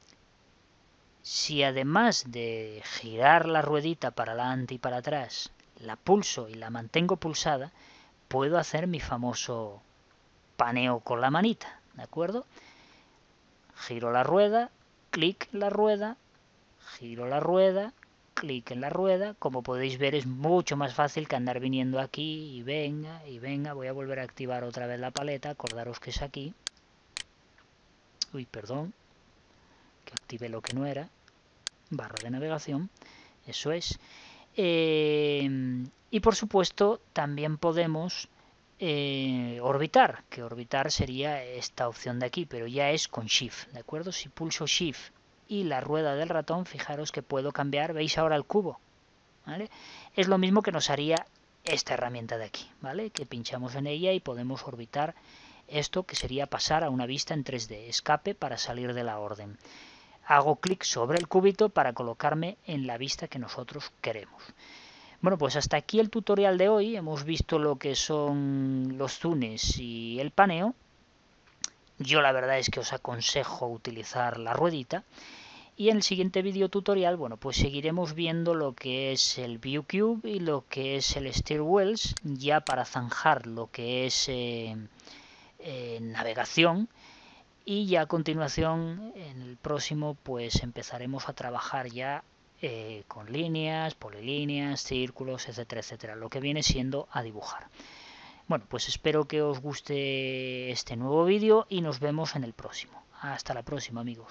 si además de girar la ruedita para adelante y para atrás, la pulso y la mantengo pulsada, puedo hacer mi famoso paneo con la manita, ¿de acuerdo? Giro la rueda, clic en la rueda, giro la rueda, clic en la rueda. Como podéis ver, es mucho más fácil que andar viniendo aquí y venga y venga. Voy a volver a activar otra vez la paleta, acordaros que es aquí. Uy, perdón, que active lo que no era. Barra de navegación, eso es. Eh, y por supuesto también podemos eh, orbitar, que orbitar sería esta opción de aquí, pero ya es con Shift, ¿de acuerdo? Si pulso Shift y la rueda del ratón, fijaros que puedo cambiar, veis ahora el cubo, ¿vale? Es lo mismo que nos haría esta herramienta de aquí, ¿vale? Que pinchamos en ella y podemos orbitar esto que sería pasar a una vista en tres D, escape para salir de la orden. Hago clic sobre el cubito para colocarme en la vista que nosotros queremos. Bueno, pues hasta aquí el tutorial de hoy. Hemos visto lo que son los zooms y el paneo. Yo la verdad es que os aconsejo utilizar la ruedita. Y en el siguiente video tutorial, bueno, pues seguiremos viendo lo que es el View Cube y lo que es el Steer Wheels, ya para zanjar lo que es eh, eh, navegación. Y ya a continuación, en el próximo, pues empezaremos a trabajar ya eh, con líneas, polilíneas, círculos, etcétera, etcétera, lo que viene siendo a dibujar. Bueno, pues espero que os guste este nuevo vídeo y nos vemos en el próximo. Hasta la próxima, amigos.